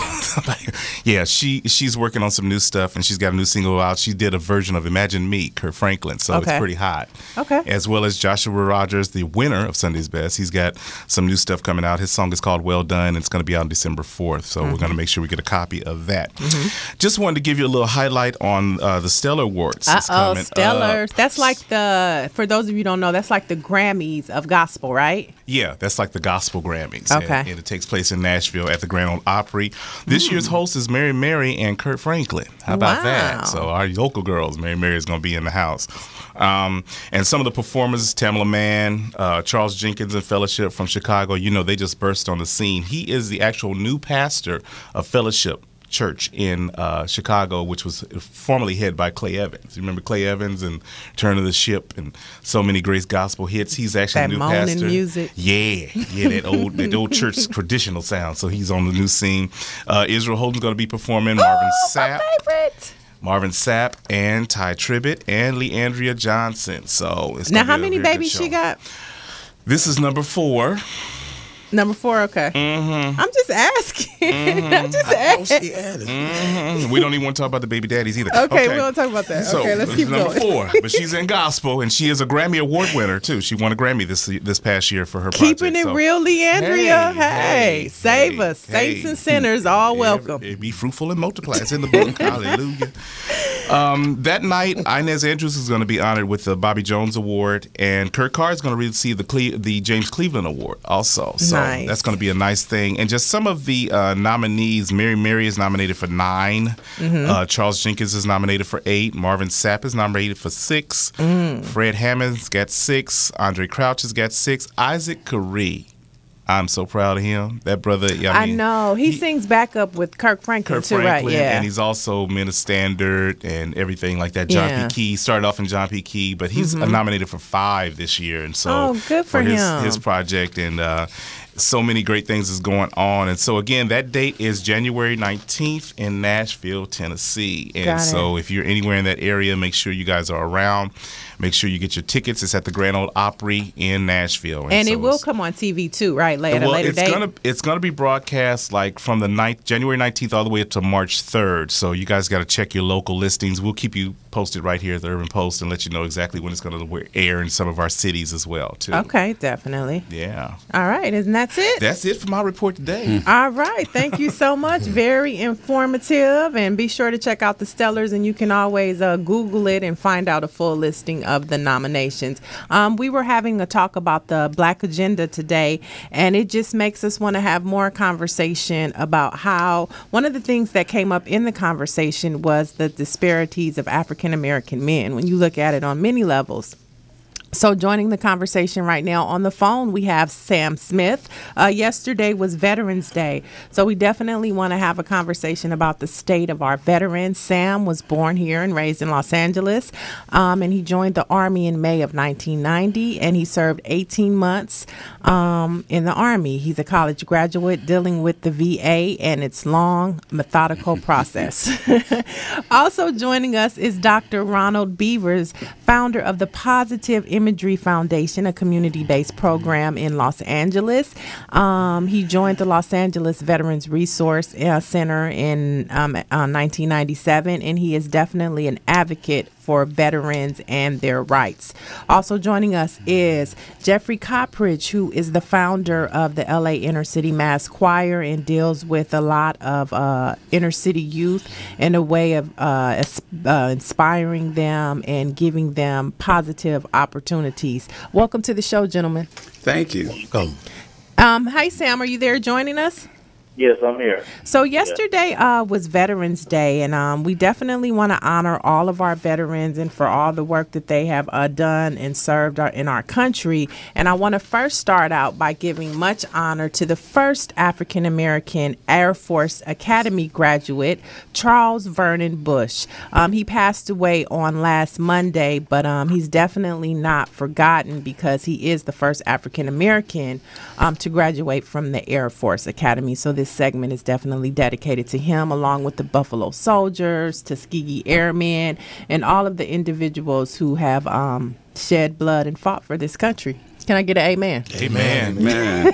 Yeah, she she's working on some new stuff, and she's got a new single out. She did a version of Imagine Me, Kurt Franklin. So Okay. it's pretty hot. Okay. As well as Joshua Rogers, the winner of Sunday's Best. He's got some new stuff coming out. His song is called Well Done, and it's going to be out on December fourth. So we're going to make sure we get a copy of that. Just wanted to give you a little highlight on uh, the Stellar Awards. Uh It's oh, coming Stellars. up. That's like the, for those of you who don't know, that's like the Grammys of gospel, right? Yeah, that's like the Gospel Grammys. Okay. And, and it takes place in Nashville at the Grand Ole Opry. This year's host is Mary Mary and Kurt Franklin. How about Wow. that? So our local girls, Mary Mary is going to be in the house. Um, and some of the performers, Tamela Mann, uh, Charles Jenkins and Fellowship from Chicago, you know, they just burst on the scene. He is the actual new pastor of Fellowship Church in uh, Chicago, which was formerly headed by Clay Evans. You remember Clay Evans and Turn of the Ship and so many great gospel hits. He's actually That the new moaning pastor. music. Yeah, yeah, that old that old church traditional sound. So he's on the new scene. Uh, Israel Holden's going to be performing. Marvin Sapp. Favorite. Marvin Sapp and Ty Tribbett and Leandria Johnson. So it's Now, gonna how be a many very good babies she show. got? This is number four. Number four, okay. Mm-hmm. I'm just asking. I'm just asking. Mhm. We don't even want to talk about the baby daddies either. Okay, we don't talk about that. So, Okay, let's keep number going. four, but she's in gospel, and she is a Grammy Award winner too. She won a Grammy this this past year for her Keeping project. it so- real, Leandria. Hey, hey, save hey, us. Saints hey. and sinners, all welcome. It be fruitful and multiply. It's in the book. Hallelujah. Um, that night, Inez Andrews is going to be honored with the Bobby Jones Award, and Kurt Carr is going to receive the Cle- the James Cleveland Award also. So Nice. that's going to be a nice thing. And just some of the uh, nominees: Mary Mary is nominated for nine. Mhm. Uh, Charles Jenkins is nominated for eight. Marvin Sapp is nominated for six. Mm. Fred Hammond's got six. Andre Crouch has got six. Isaac Caree. I'm so proud of him. That brother, I, I mean, know. He, sings back up with Kirk Franklin Kurt too, Franklin, right? Yeah. and he's also Men of Standard and everything like that. John Yeah. P. Key started off in John P. Key, but he's Mhm. nominated for five this year, and so Oh, good for his, him. his project, and uh, so many great things is going on. And so again, that date is January nineteenth in Nashville, Tennessee. And Got it. so if you're anywhere in that area, make sure you guys are around. Make sure you get your tickets. It's at the Grand Ole Opry in Nashville, And so it will it's- come on T V too, right? Later, well, later it's date. gonna it's gonna be broadcast like from the ninth, January nineteenth all the way up to March third. So you guys got to check your local listings. We'll keep you posted right here at the Urban Post and let you know exactly when it's going to air in some of our cities as well too. Okay, definitely. Yeah. All right, and that's it. That's it for my report today. All right. Thank you so much. Very informative. And be sure to check out the Stellars, and you can always uh, Google it and find out a full listing of the nominations. Um, we were having a talk about the Black Agenda today, and it just makes us want to have more conversation about how one of the things that came up in the conversation was the disparities of African American men when you look at it on many levels. So joining the conversation right now on the phone, we have Sam Smith. Uh, yesterday was Veterans Day, so we definitely want to have a conversation about the state of our veterans. Sam was born here and raised in Los Angeles, um, and he joined the Army in May of nineteen ninety, and he served eighteen months um, in the Army. He's a college graduate dealing with the V A and its long, methodical process. Also joining us is Doctor Ronald Beavers, founder of the Positive Imagery Foundation, a community-based program in Los Angeles. Um, he joined the Los Angeles Veterans Resource uh, Center in um, uh, nineteen ninety-seven, and he is definitely an advocate for veterans and their rights. Also joining us is Jeffrey Coppridge, who is the founder of the L A Inner City Mass Choir and deals with a lot of uh, inner city youth in a way of uh, es- uh, inspiring them and giving them positive opportunities. Welcome to the show, gentlemen. Thank you. Welcome. Um, hi, Sam. Are you there joining us? Yes, I'm here. So yesterday uh, was Veterans Day, and um, we definitely want to honor all of our veterans and for all the work that they have uh, done and served our, in our country. And I want to first start out by giving much honor to the first African-American Air Force Academy graduate, Charles Vernon Bush. Um, he passed away on last Monday, but um, he's definitely not forgotten because he is the first African-American um, to graduate from the Air Force Academy. So this segment is definitely dedicated to him, along with the Buffalo Soldiers, Tuskegee Airmen, and all of the individuals who have um, shed blood and fought for this country. Can I get an amen? Amen. Man.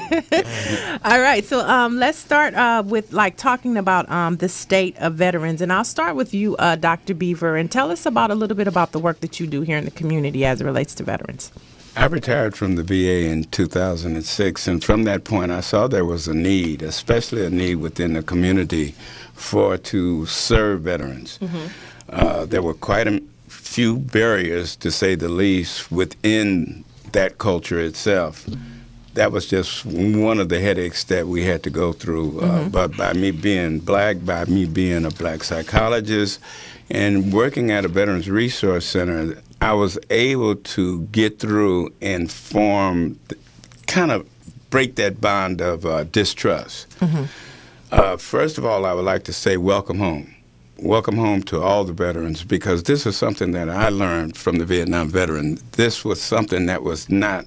All right, so um, let's start uh, with like talking about um, the state of veterans, and I'll start with you, uh, Doctor Beaver, and tell us about a little bit about the work that you do here in the community as it relates to veterans. I retired from the V A in two thousand six, and from that point I saw there was a need, especially a need within the community for to serve veterans. Mm-hmm. Uh, there were quite a few barriers, to say the least, within that culture itself. That was just one of the headaches that we had to go through. Uh, Mm-hmm. but by me being black, by me being a black psychologist, and working at a Veterans Resource Center, I was able to get through and form, kind of break that bond of uh, distrust. Mm-hmm. Uh, first of all, I would like to say welcome home. Welcome home to all the veterans, because this is something that I learned from the Vietnam veteran. This was something that was not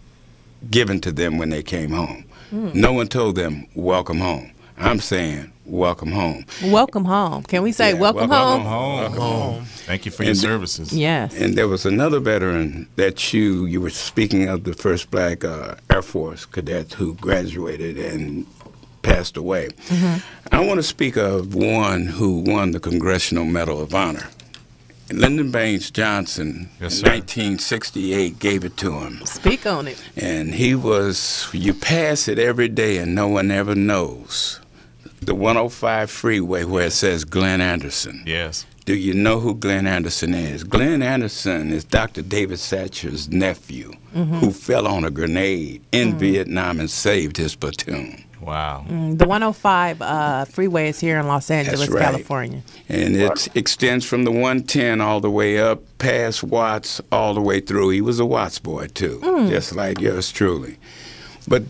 given to them when they came home. Mm. No one told them, welcome home. I'm saying, welcome home. Welcome home. Can we say Yeah, welcome, welcome home? Welcome home. Thank you for your And- services. Yes. And there was another veteran that you, you were speaking of, the first black uh, Air Force cadet who graduated and passed away. Mm-hmm. I want to speak of one who won the Congressional Medal of Honor. Lyndon Baines Johnson, Yes, in sir. nineteen sixty-eight, gave it to him. Speak on it. And he was, you pass it every day and no one ever knows. The one oh five freeway where it says Glenn Anderson. Yes. Do you know who Glenn Anderson is? Glenn Anderson is Doctor David Satcher's nephew, Mhm. who fell on a grenade in Vietnam and saved his platoon. Wow. Mm, the one oh five uh, freeway is here in Los Angeles, That's right. California. And it extends from the one ten all the way up, past Watts, all the way through. He was a Watts boy, too, Mm. just like yours truly. But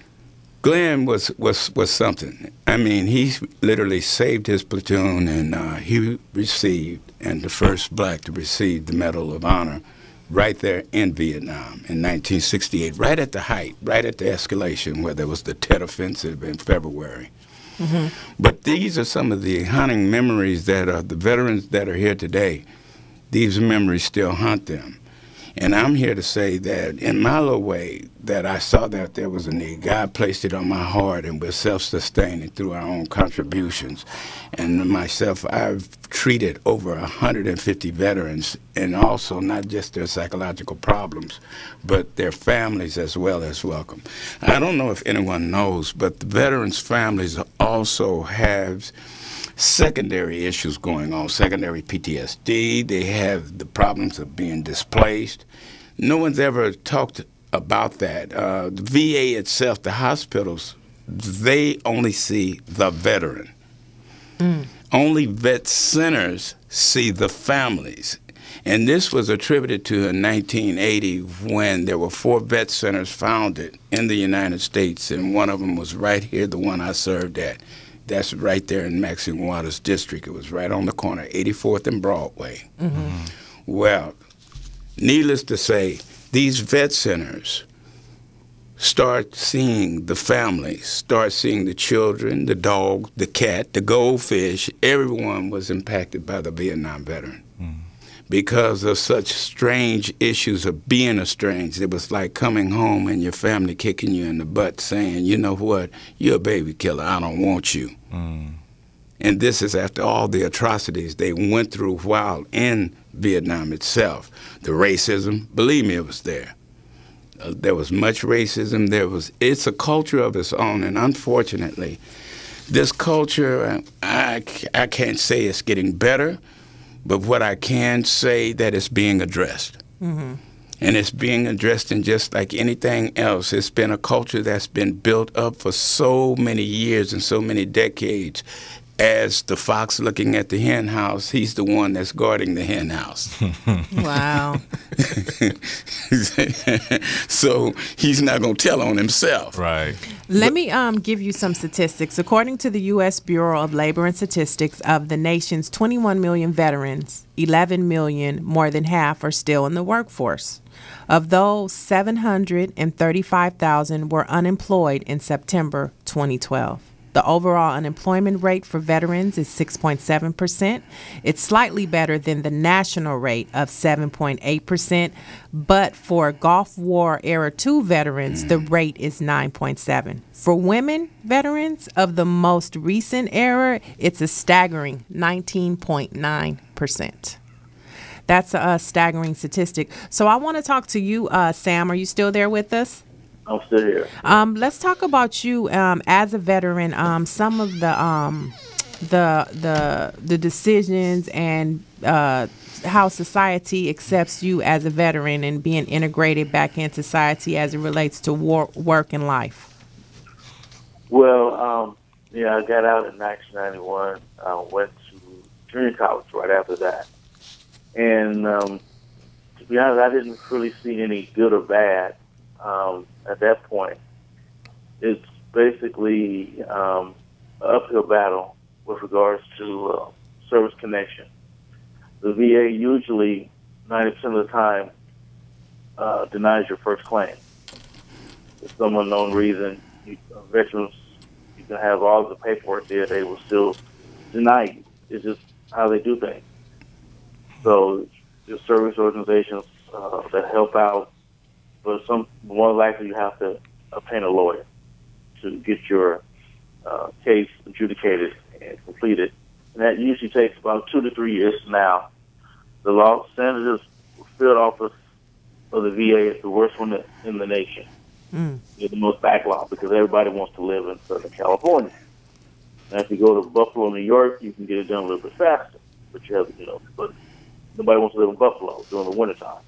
Glenn was, was, was something. I mean, he literally saved his platoon, and uh, he received, and the first black to receive the Medal of Honor right there in Vietnam in nineteen sixty-eight, right at the height, right at the escalation where there was the Tet Offensive in February. Mm-hmm. But these are some of the haunting memories that are the veterans that are here today. These memories still haunt them. And I'm here to say that in my little way, that I saw that there was a need. God placed it on my heart, and we're self-sustaining through our own contributions. And myself, I've treated over one hundred fifty veterans, and also not just their psychological problems, but their families as well as welcome. I don't know if anyone knows, but the veterans' families also have secondary issues going on, secondary P T S D. They have the problems of being displaced. No one's ever talked about that. Uh, the V A itself, the hospitals, they only see the veteran. Mm. Only vet centers see the families. And this was attributed to in nineteen eighty when there were four vet centers founded in the United States, and one of them was right here, the one I served at. That's right there in Maxine Waters District. It was right on the corner, eighty-fourth and Broadway. Mm-hmm. Well, needless to say, these vet centers start seeing the families, start seeing the children, the dog, the cat, the goldfish. Everyone was impacted by the Vietnam veteran. Because of such strange issues of being estranged. It was like coming home and your family kicking you in the butt saying, you know what, you're a baby killer, I don't want you. Mm. And this is after all the atrocities they went through while in Vietnam itself. The racism, believe me, it was there. Uh, there was much racism. There was. It's a culture of its own, and unfortunately, this culture, I, I can't say it's getting better, but what I can say that it's being addressed. Mm-hmm. And it's being addressed in just like anything else. It's been a culture that's been built up for so many years and so many decades. As the fox looking at the hen house, he's the one that's guarding the hen house. Wow. So he's not going to tell on himself. Right. Let me um, give you some statistics. According to the U S Bureau of Labor and Statistics, of the nation's twenty-one million veterans, eleven million, more than half, are still in the workforce. Of those, seven hundred thirty-five thousand were unemployed in September twenty twelve. The overall unemployment rate for veterans is six point seven percent. It's slightly better than the national rate of seven point eight percent, but for Gulf War Era two veterans, the rate is nine point seven. For women veterans of the most recent era, it's a staggering nineteen point nine percent. That's a, a staggering statistic. So I want to talk to you, uh, Sam. Are you still there with us? I'm still here. Um, let's talk about you um, as a veteran. Um, some of the um, the the the decisions and uh, how society accepts you as a veteran and being integrated back in society as it relates to war, work and life. Well, um, yeah, I got out in nineteen ninety-one. Uh, went to junior college right after that, and um, to be honest, I didn't really see any good or bad. Um, at that point, it's basically um, an uphill battle with regards to uh, service connection. The V A usually, ninety percent of the time, uh, denies your first claim. For some unknown reason, you, uh, veterans, you can have all the paperwork there, they will still deny you. It's just how they do things. So, your service organizations uh, that help out, but some more likely you have to obtain a lawyer to get your uh, case adjudicated and completed. And that usually takes about two to three years now. The Los Angeles field office of the V A is the worst one in the nation. Mm. It's the most backlog because everybody wants to live in Southern California. Now, if you go to Buffalo, New York, you can get it done a little bit faster. But you have, you know, but nobody wants to live in Buffalo during the wintertime.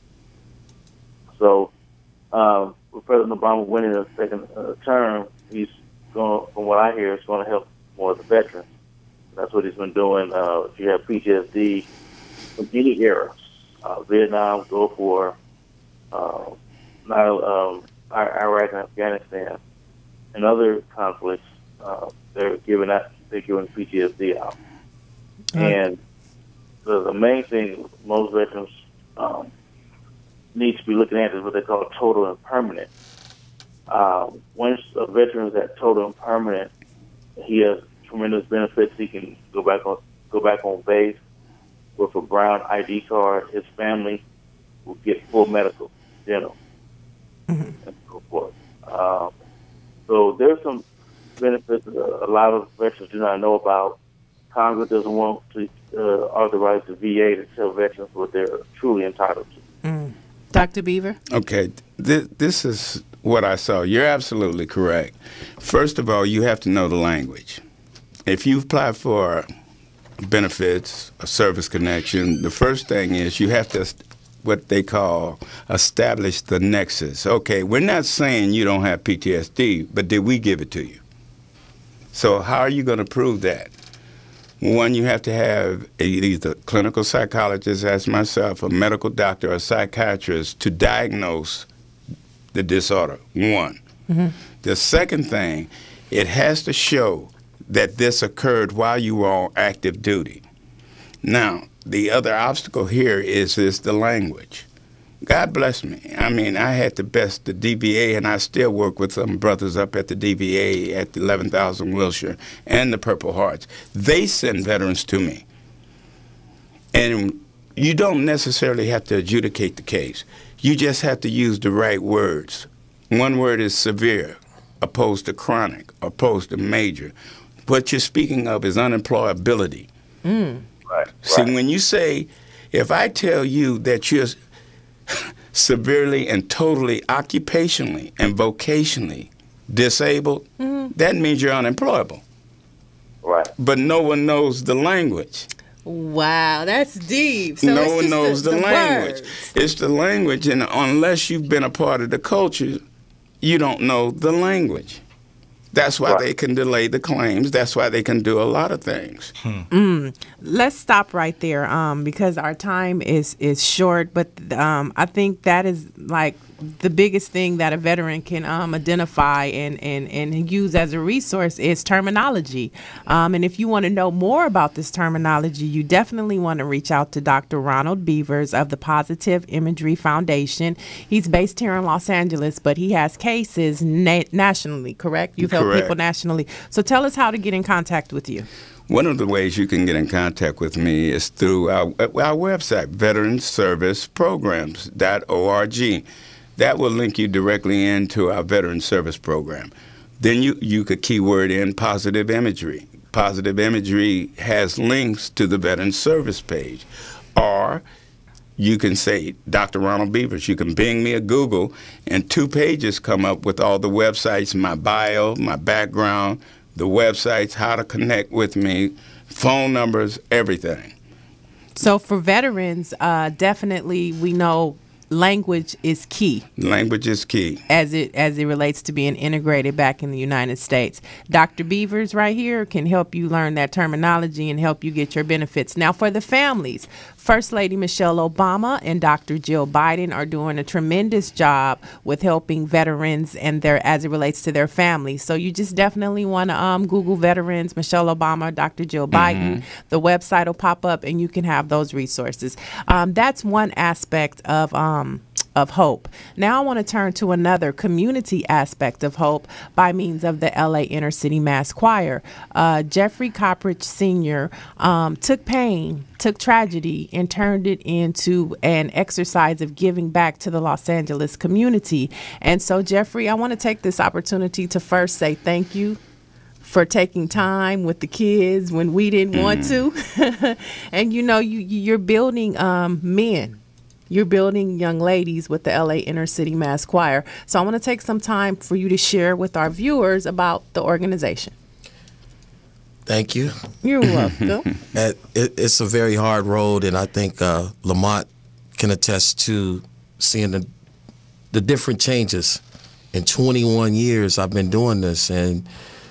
So, um, with President Obama winning a second uh, term, he's going, from what I hear, it's going to help more of the veterans. That's what he's been doing. Uh, if you have P T S D from any era, uh, Vietnam, Gulf War, uh, um, Iraq and Afghanistan, and other conflicts, uh, they're giving that they're giving P T S D out. Mm-hmm. And the, the main thing most veterans um, need to be looking at is what they call total and permanent. Uh, once a veteran is at total and permanent, he has tremendous benefits. He can go back on go back on base with a brown I D card. His family will get full medical, dental, mm-hmm. and so forth. Um, so there's some benefits a lot of veterans do not know about. Congress doesn't want to uh, authorize the V A to tell veterans what they're truly entitled to. Mm. Doctor Beaver? Okay, Th- this is what I saw. You're absolutely correct. First of all, you have to know the language. If you apply for benefits, a service connection, the first thing is you have to, what they call, establish the nexus. Okay, we're not saying you don't have P T S D, but did we give it to you? So how are you going to prove that? One, you have to have either a clinical psychologist, as myself, a medical doctor, or a psychiatrist to diagnose the disorder, one. Mm-hmm. The second thing, it has to show that this occurred while you were on active duty. Now, the other obstacle here is, is the language. God bless me. I mean, I had the best, the D V A, and I still work with some brothers up at the D V A at the eleven thousand Wilshire and the Purple Hearts. They send veterans to me. And you don't necessarily have to adjudicate the case. You just have to use the right words. One word is severe, opposed to chronic, opposed to major. What you're speaking of is unemployability. Mm. Right. See, when you say, if I tell you that you're severely and totally occupationally and vocationally disabled, Mhm. that means you're unemployable. Right. But no one knows the language. Wow, that's deep. So no it's one just knows the, the language. words. It's the language, and unless you've been a part of the culture, you don't know the language. That's why they can delay the claims. That's why they can do a lot of things. Mm. Let's stop right there, um, because our time is is short. But um, I think that is like the biggest thing that a veteran can um, identify and, and, and use as a resource is terminology. Um, and if you want to know more about this terminology, you definitely want to reach out to Doctor Ronald Beavers of the Positive Imagery Foundation. He's based here in Los Angeles, but he has cases na- nationally, correct? You've helped Correct. people nationally. So tell us how to get in contact with you. One of the ways you can get in contact with me is through our, our website, veteran service programs dot org. That will link you directly into our veteran service program. Then you, you could keyword in positive imagery. Positive imagery has links to the veteran service page. Or you can say, Doctor Ronald Beavers. You can bing me at Google, and two pages come up with all the websites, my bio, my background, the websites, how to connect with me, phone numbers, everything. So for veterans, uh, definitely we know language is key Language is key. as it as it relates to being integrated back in the United States. Doctor Beavers right here can help you learn that terminology and help you get your benefits. Now for the families, First Lady Michelle Obama and Doctor Jill Biden are doing a tremendous job with helping veterans and their as it relates to their families. So you just definitely want to um, Google veterans, Michelle Obama, Doctor Jill Biden. The website will pop up and you can have those resources. Um, that's one aspect of um, of hope. Now I want to turn to another community aspect of hope by means of the L A Inner City Mass Choir. Uh, Jeffrey Coppridge Senior um, took pain, took tragedy, and turned it into an exercise of giving back to the Los Angeles community. And so, Jeffrey, I want to take this opportunity to first say thank you for taking time with the kids when we didn't want to. And you know, you you're building um, men. You're building young ladies with the L A Inner City Mass Choir. So I want to take some time for you to share with our viewers about the organization. Thank you. You're welcome. it, it, it's a very hard road, and I think uh, Lamont can attest to seeing the, the different changes. In twenty-one years, I've been doing this, and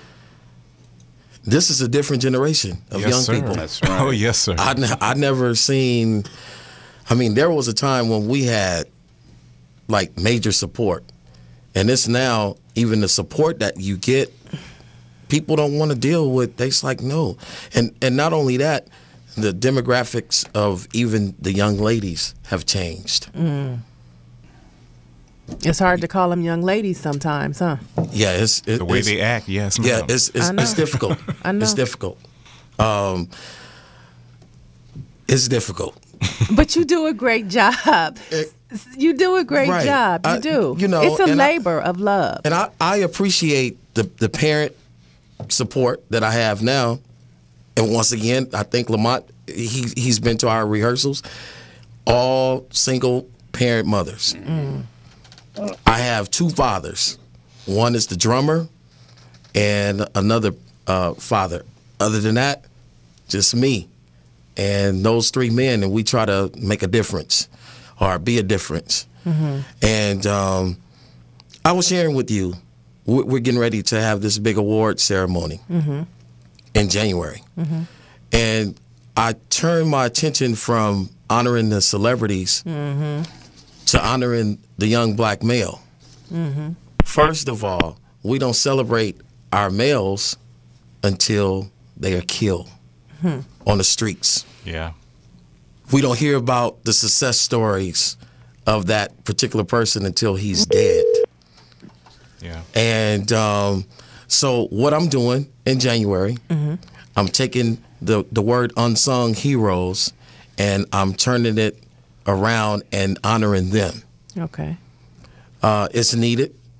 this is a different generation of Yes, young sir. people. That's right. Oh, yes, sir. I, ne- I never seen... I mean, there was a time when we had, like, major support. And it's now, even the support that you get, people don't want to deal with. They's like, no. And and not only that, the demographics of even the young ladies have changed. Mm. It's hard to call them young ladies sometimes, huh? Yeah, it's it, The way it's- they act, yes, Yeah, ma'am. it's it's, I know. it's difficult. I know. It's difficult. Um, it's difficult. But you do a great job. You do a great Right. job. You I- do. you know, it's a and I- labor of love. And I, I appreciate the, the parent support that I have now. And once again, I think Lamont, he, he's been to our rehearsals. All single parent mothers. Mm. I have two fathers. One is the drummer and another uh, father. Other than that, just me. And those three men, and we try to make a difference or be a difference. Mm-hmm. And um, I was sharing with you, we're we're getting ready to have this big award ceremony Mm-hmm. in January. Mm-hmm. And I turned my attention from honoring the celebrities Mm-hmm. to honoring the young black male. Mm-hmm. First of all, we don't celebrate our males until they are killed Hmm. on the streets. Yeah. We don't hear about the success stories of that particular person until he's dead. Yeah. And um, so what I'm doing in January, Mm-hmm. I'm taking the, the word unsung heroes and I'm turning it around and honoring them. Okay. Uh, it's needed.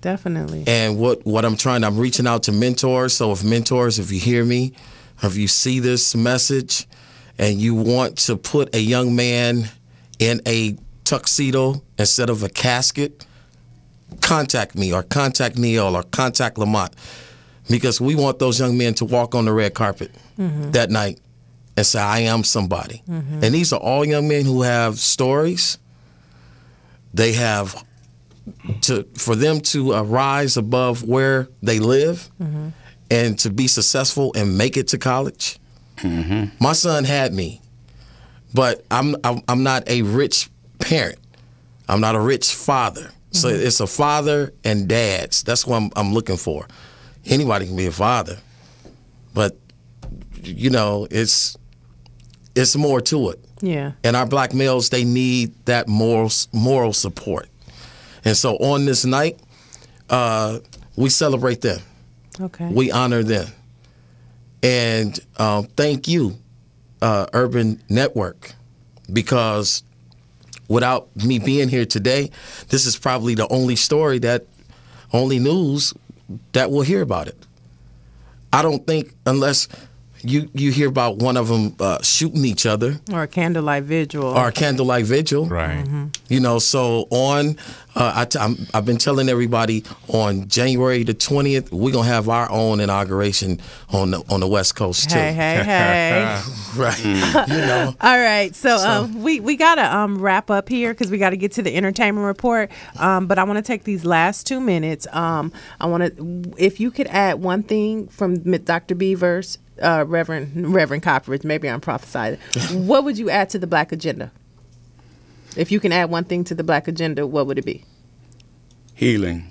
Definitely. And what, what I'm trying, I'm reaching out to mentors. So if mentors, if you hear me, if you see this message and you want to put a young man in a tuxedo instead of a casket, contact me or contact Neil or contact Lamont, because we want those young men to walk on the red carpet Mhm. that night and say, I am somebody. Mhm. And these are all young men who have stories. They have to, for them to uh, rise above where they live Mhm. and to be successful and make it to college. My son had me, but I'm, I'm I'm not a rich parent. I'm not a rich father. So Mhm. it's a father and dads. That's what I'm, I'm looking for. Anybody can be a father, but you know, it's it's more to it. Yeah. And our black males, they need that moral moral support. And so on this night, uh, we celebrate them. Okay. We honor them. And um, thank you, uh, Urban Network, because without me being here today, this is probably the only story that, only news that will hear about it. I don't think unless you, you hear about one of them uh, shooting each other Or a candlelight vigil. or a candlelight vigil. Right. You know, so on, uh, I t- I'm, I've been telling everybody on January the twentieth, we're going to have our own inauguration on the, on the West Coast, too. Hey, hey, hey. Right. You know. All right, so, So- um, we we gotta um, wrap up here because we got to get to the entertainment report. Um, but I want to take these last two minutes. Um, I want to, if you could add one thing from Doctor Beavers, uh, Reverend Reverend Copperidge, maybe I'm prophesying. What would you add to the Black agenda? If you can add one thing to the Black agenda, what would it be? Healing.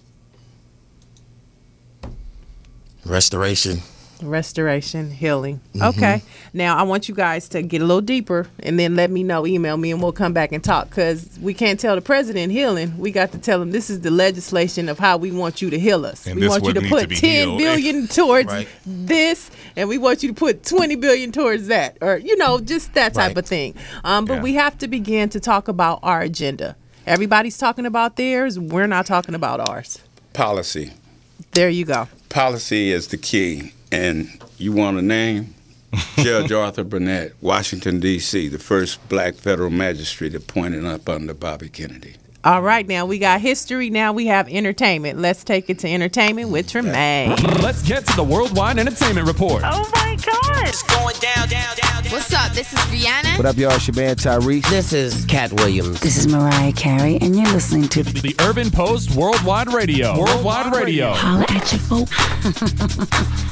Restoration. Restoration, healing. Mhm. Okay. Now I want you guys to get a little deeper and then let me know, email me, and we'll come back and talk, because we can't tell the president healing. We got to tell him this is the legislation of how we want you to heal us. And we this want you would to need put to be ten healed. billion towards Right. this, and we want you to put twenty billion towards that, or you know, just that type Right. of thing. Um, but we have to begin to talk about our agenda. Everybody's talking about theirs. We're not talking about ours. Policy. There you go. Policy is the key. And you want a name? Judge Arthur Burnett, Washington, D C, the first black federal magistrate appointed up under Bobby Kennedy. All right, now we got history. Now we have entertainment. Let's take it to entertainment with Tremaine. Let's get to the Worldwide Entertainment Report. Oh my God! It's going down, down, down, down. What's up? This is Rihanna. What up, y'all? It's your man Tyrese. This is Cat Williams. This is Mariah Carey, and you're listening to The Urban Post Worldwide Radio. Worldwide Radio. Holla at your folks.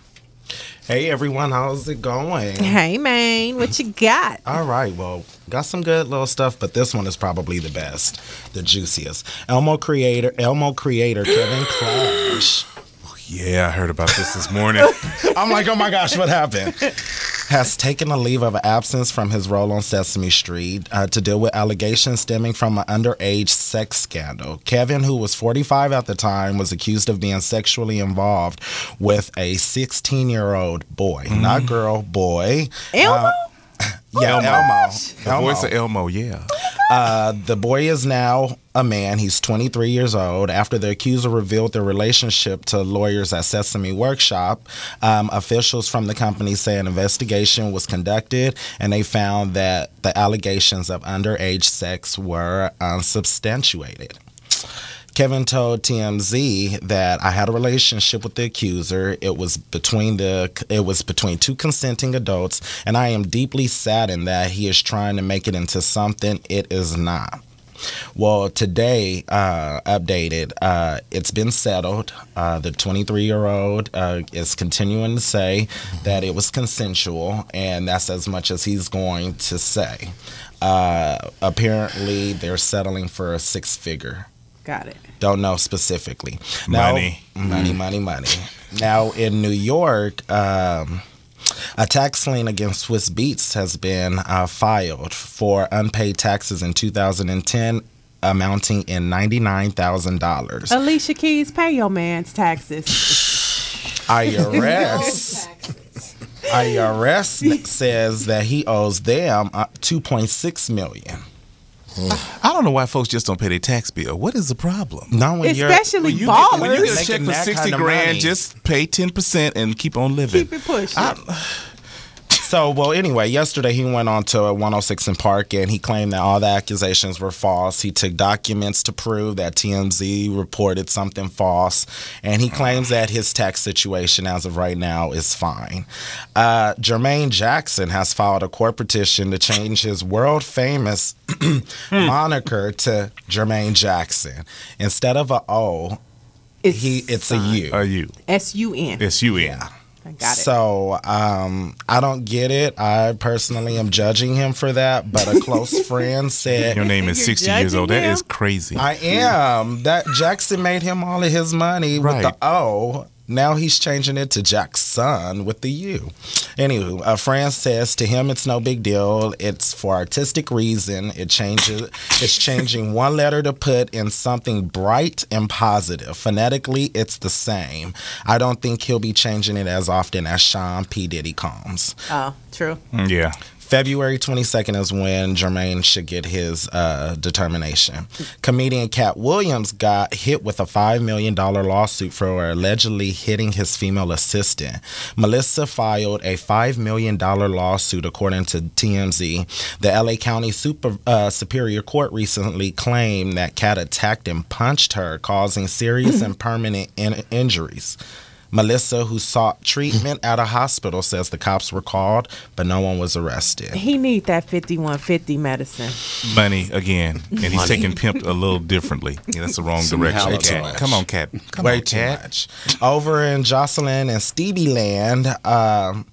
Hey everyone, how's it going? Hey man, what you got? All right, well, got some good little stuff, but this one is probably the best, the juiciest. Elmo creator, Elmo creator Kevin Clash. Yeah, I heard about this this morning. I'm like, oh my gosh, what happened? Has taken a leave of absence from his role on Sesame Street uh, to deal with allegations stemming from an underage sex scandal. Kevin, who was forty-five at the time, was accused of being sexually involved with a sixteen-year-old boy, Mm. not girl, boy. Elmo? Uh, yeah, Elmo. Elmo. The voice of Elmo, yeah. Uh, the boy is now a man. He's twenty-three years old. After the accuser revealed their relationship to lawyers at Sesame Workshop, um, officials from the company say an investigation was conducted, and they found that the allegations of underage sex were unsubstantiated. Kevin told T M Z that I had a relationship with the accuser. It was between the it was between two consenting adults, and I am deeply saddened that he is trying to make it into something it is not. Well, today, uh, updated, uh, it's been settled. Uh, the twenty-three-year-old uh, is continuing to say that it was consensual, and that's as much as he's going to say. Uh, apparently, they're settling for a six-figure. Got it. Don't know specifically. Now, Money. Money, money, money. Now, in New York, um, a tax lien against Swiss Beats has been uh, filed for unpaid taxes in two thousand ten, amounting in ninety-nine thousand dollars. Alicia Keys, pay your man's taxes. I R S I R S says that he owes them uh, two point six million dollars. I don't don't know why folks just don't pay their tax bill. What is the problem? No, when Especially you ballers. Get, when you get a Making check for that sixty kind of grand, money. just pay ten percent and keep on living. Keep it pushing. So, well, anyway, yesterday he went on to one oh six in Park and he claimed that all the accusations were false. He took documents to prove that T M Z reported something false, and he claims that his tax situation as of right now is fine. Uh, Jermaine Jackson has filed a court petition to change his world famous moniker to Jermaine Jackson. Instead of a O, It's, he, it's a U. A U. S U N. S U N. I got it. So um, I don't get it. I personally am judging him for that, but a close friend said Your name is You're sixty years old. That judging is crazy. I am. That Jackson made him all of his money with Right. the O. Now he's changing it to Jackson with the U. Anywho, a friend says to him it's no big deal. It's for artistic reason. It changes. It's changing one letter to put in something bright and positive. Phonetically, it's the same. I don't think he'll be changing it as often as Sean P. Diddy Combs. Oh, true. Yeah. February twenty-second is when Jermaine should get his uh, determination. Comedian Cat Williams got hit with a five million dollars lawsuit for allegedly hitting his female assistant. Melissa filed a five million dollars lawsuit, according to T M Z. The L A County Super, uh, Superior Court recently claimed that Cat attacked and punched her, causing serious and permanent in- injuries. Melissa, who sought treatment at a hospital, says the cops were called, but no one was arrested. He need that fifty-one fifty medicine. Money again. And he's Money. taking pimp a little differently. Yeah, that's the wrong Some direction. hella too Cat. much. Come on, Cat. Come Way on, too Cat. much. Over in Jocelyn and Stevie Land, um,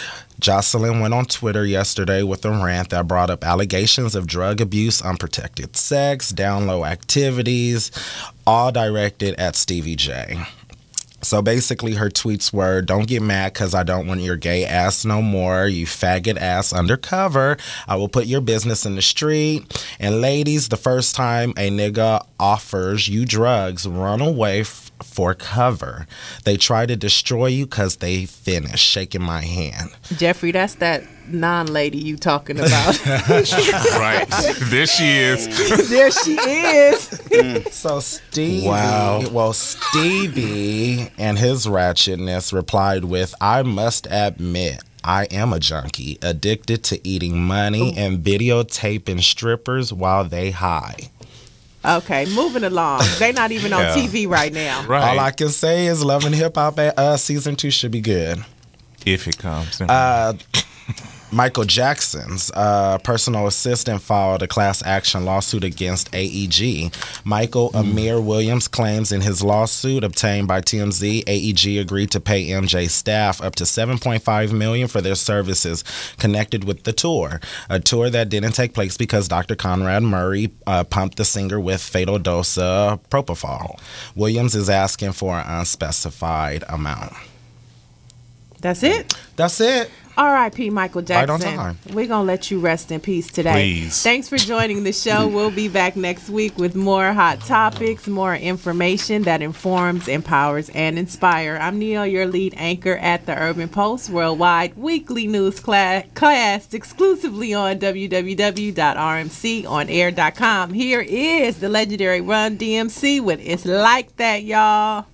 Jocelyn went on Twitter yesterday with a rant that brought up allegations of drug abuse, unprotected sex, down low activities, all directed at Stevie J. So basically her tweets were, don't get mad because I don't want your gay ass no more, you faggot ass undercover. I will put your business in the street. And ladies, the first time a nigga offers you drugs, run away f- for cover. They try to destroy you because they finish shaking my hand. Jeffrey, that's that non-lady you talking about. Right. There she is. There she is. So Stevie, Wow. well, Stevie and his ratchetness replied with, I must admit, I am a junkie, addicted to eating money and videotaping strippers while they high. Okay, moving along. They not even on Yeah. T V right now. Right. All I can say is Love and Hip Hop uh, season two should be good. If it comes. Uh, Michael Jackson's uh, personal assistant filed a class action lawsuit against A E G. Michael Amir Williams claims in his lawsuit obtained by T M Z, A E G agreed to pay M J staff up to seven point five million dollars for their services connected with the tour, a tour that didn't take place because Doctor Conrad Murray uh, pumped the singer with fatal dose of propofol. Williams is asking for an unspecified amount. That's it? That's it. R I P Michael Right on Jackson. time. We're going to let you rest in peace today. Please. Thanks for joining the show. We'll be back next week with more hot topics, more information that informs, empowers, and inspire. I'm Neil, your lead anchor at the Urban Post Worldwide Weekly News class, class exclusively on w w w dot r m c on air dot com. Here is the legendary Run D M C with It's Like That, y'all.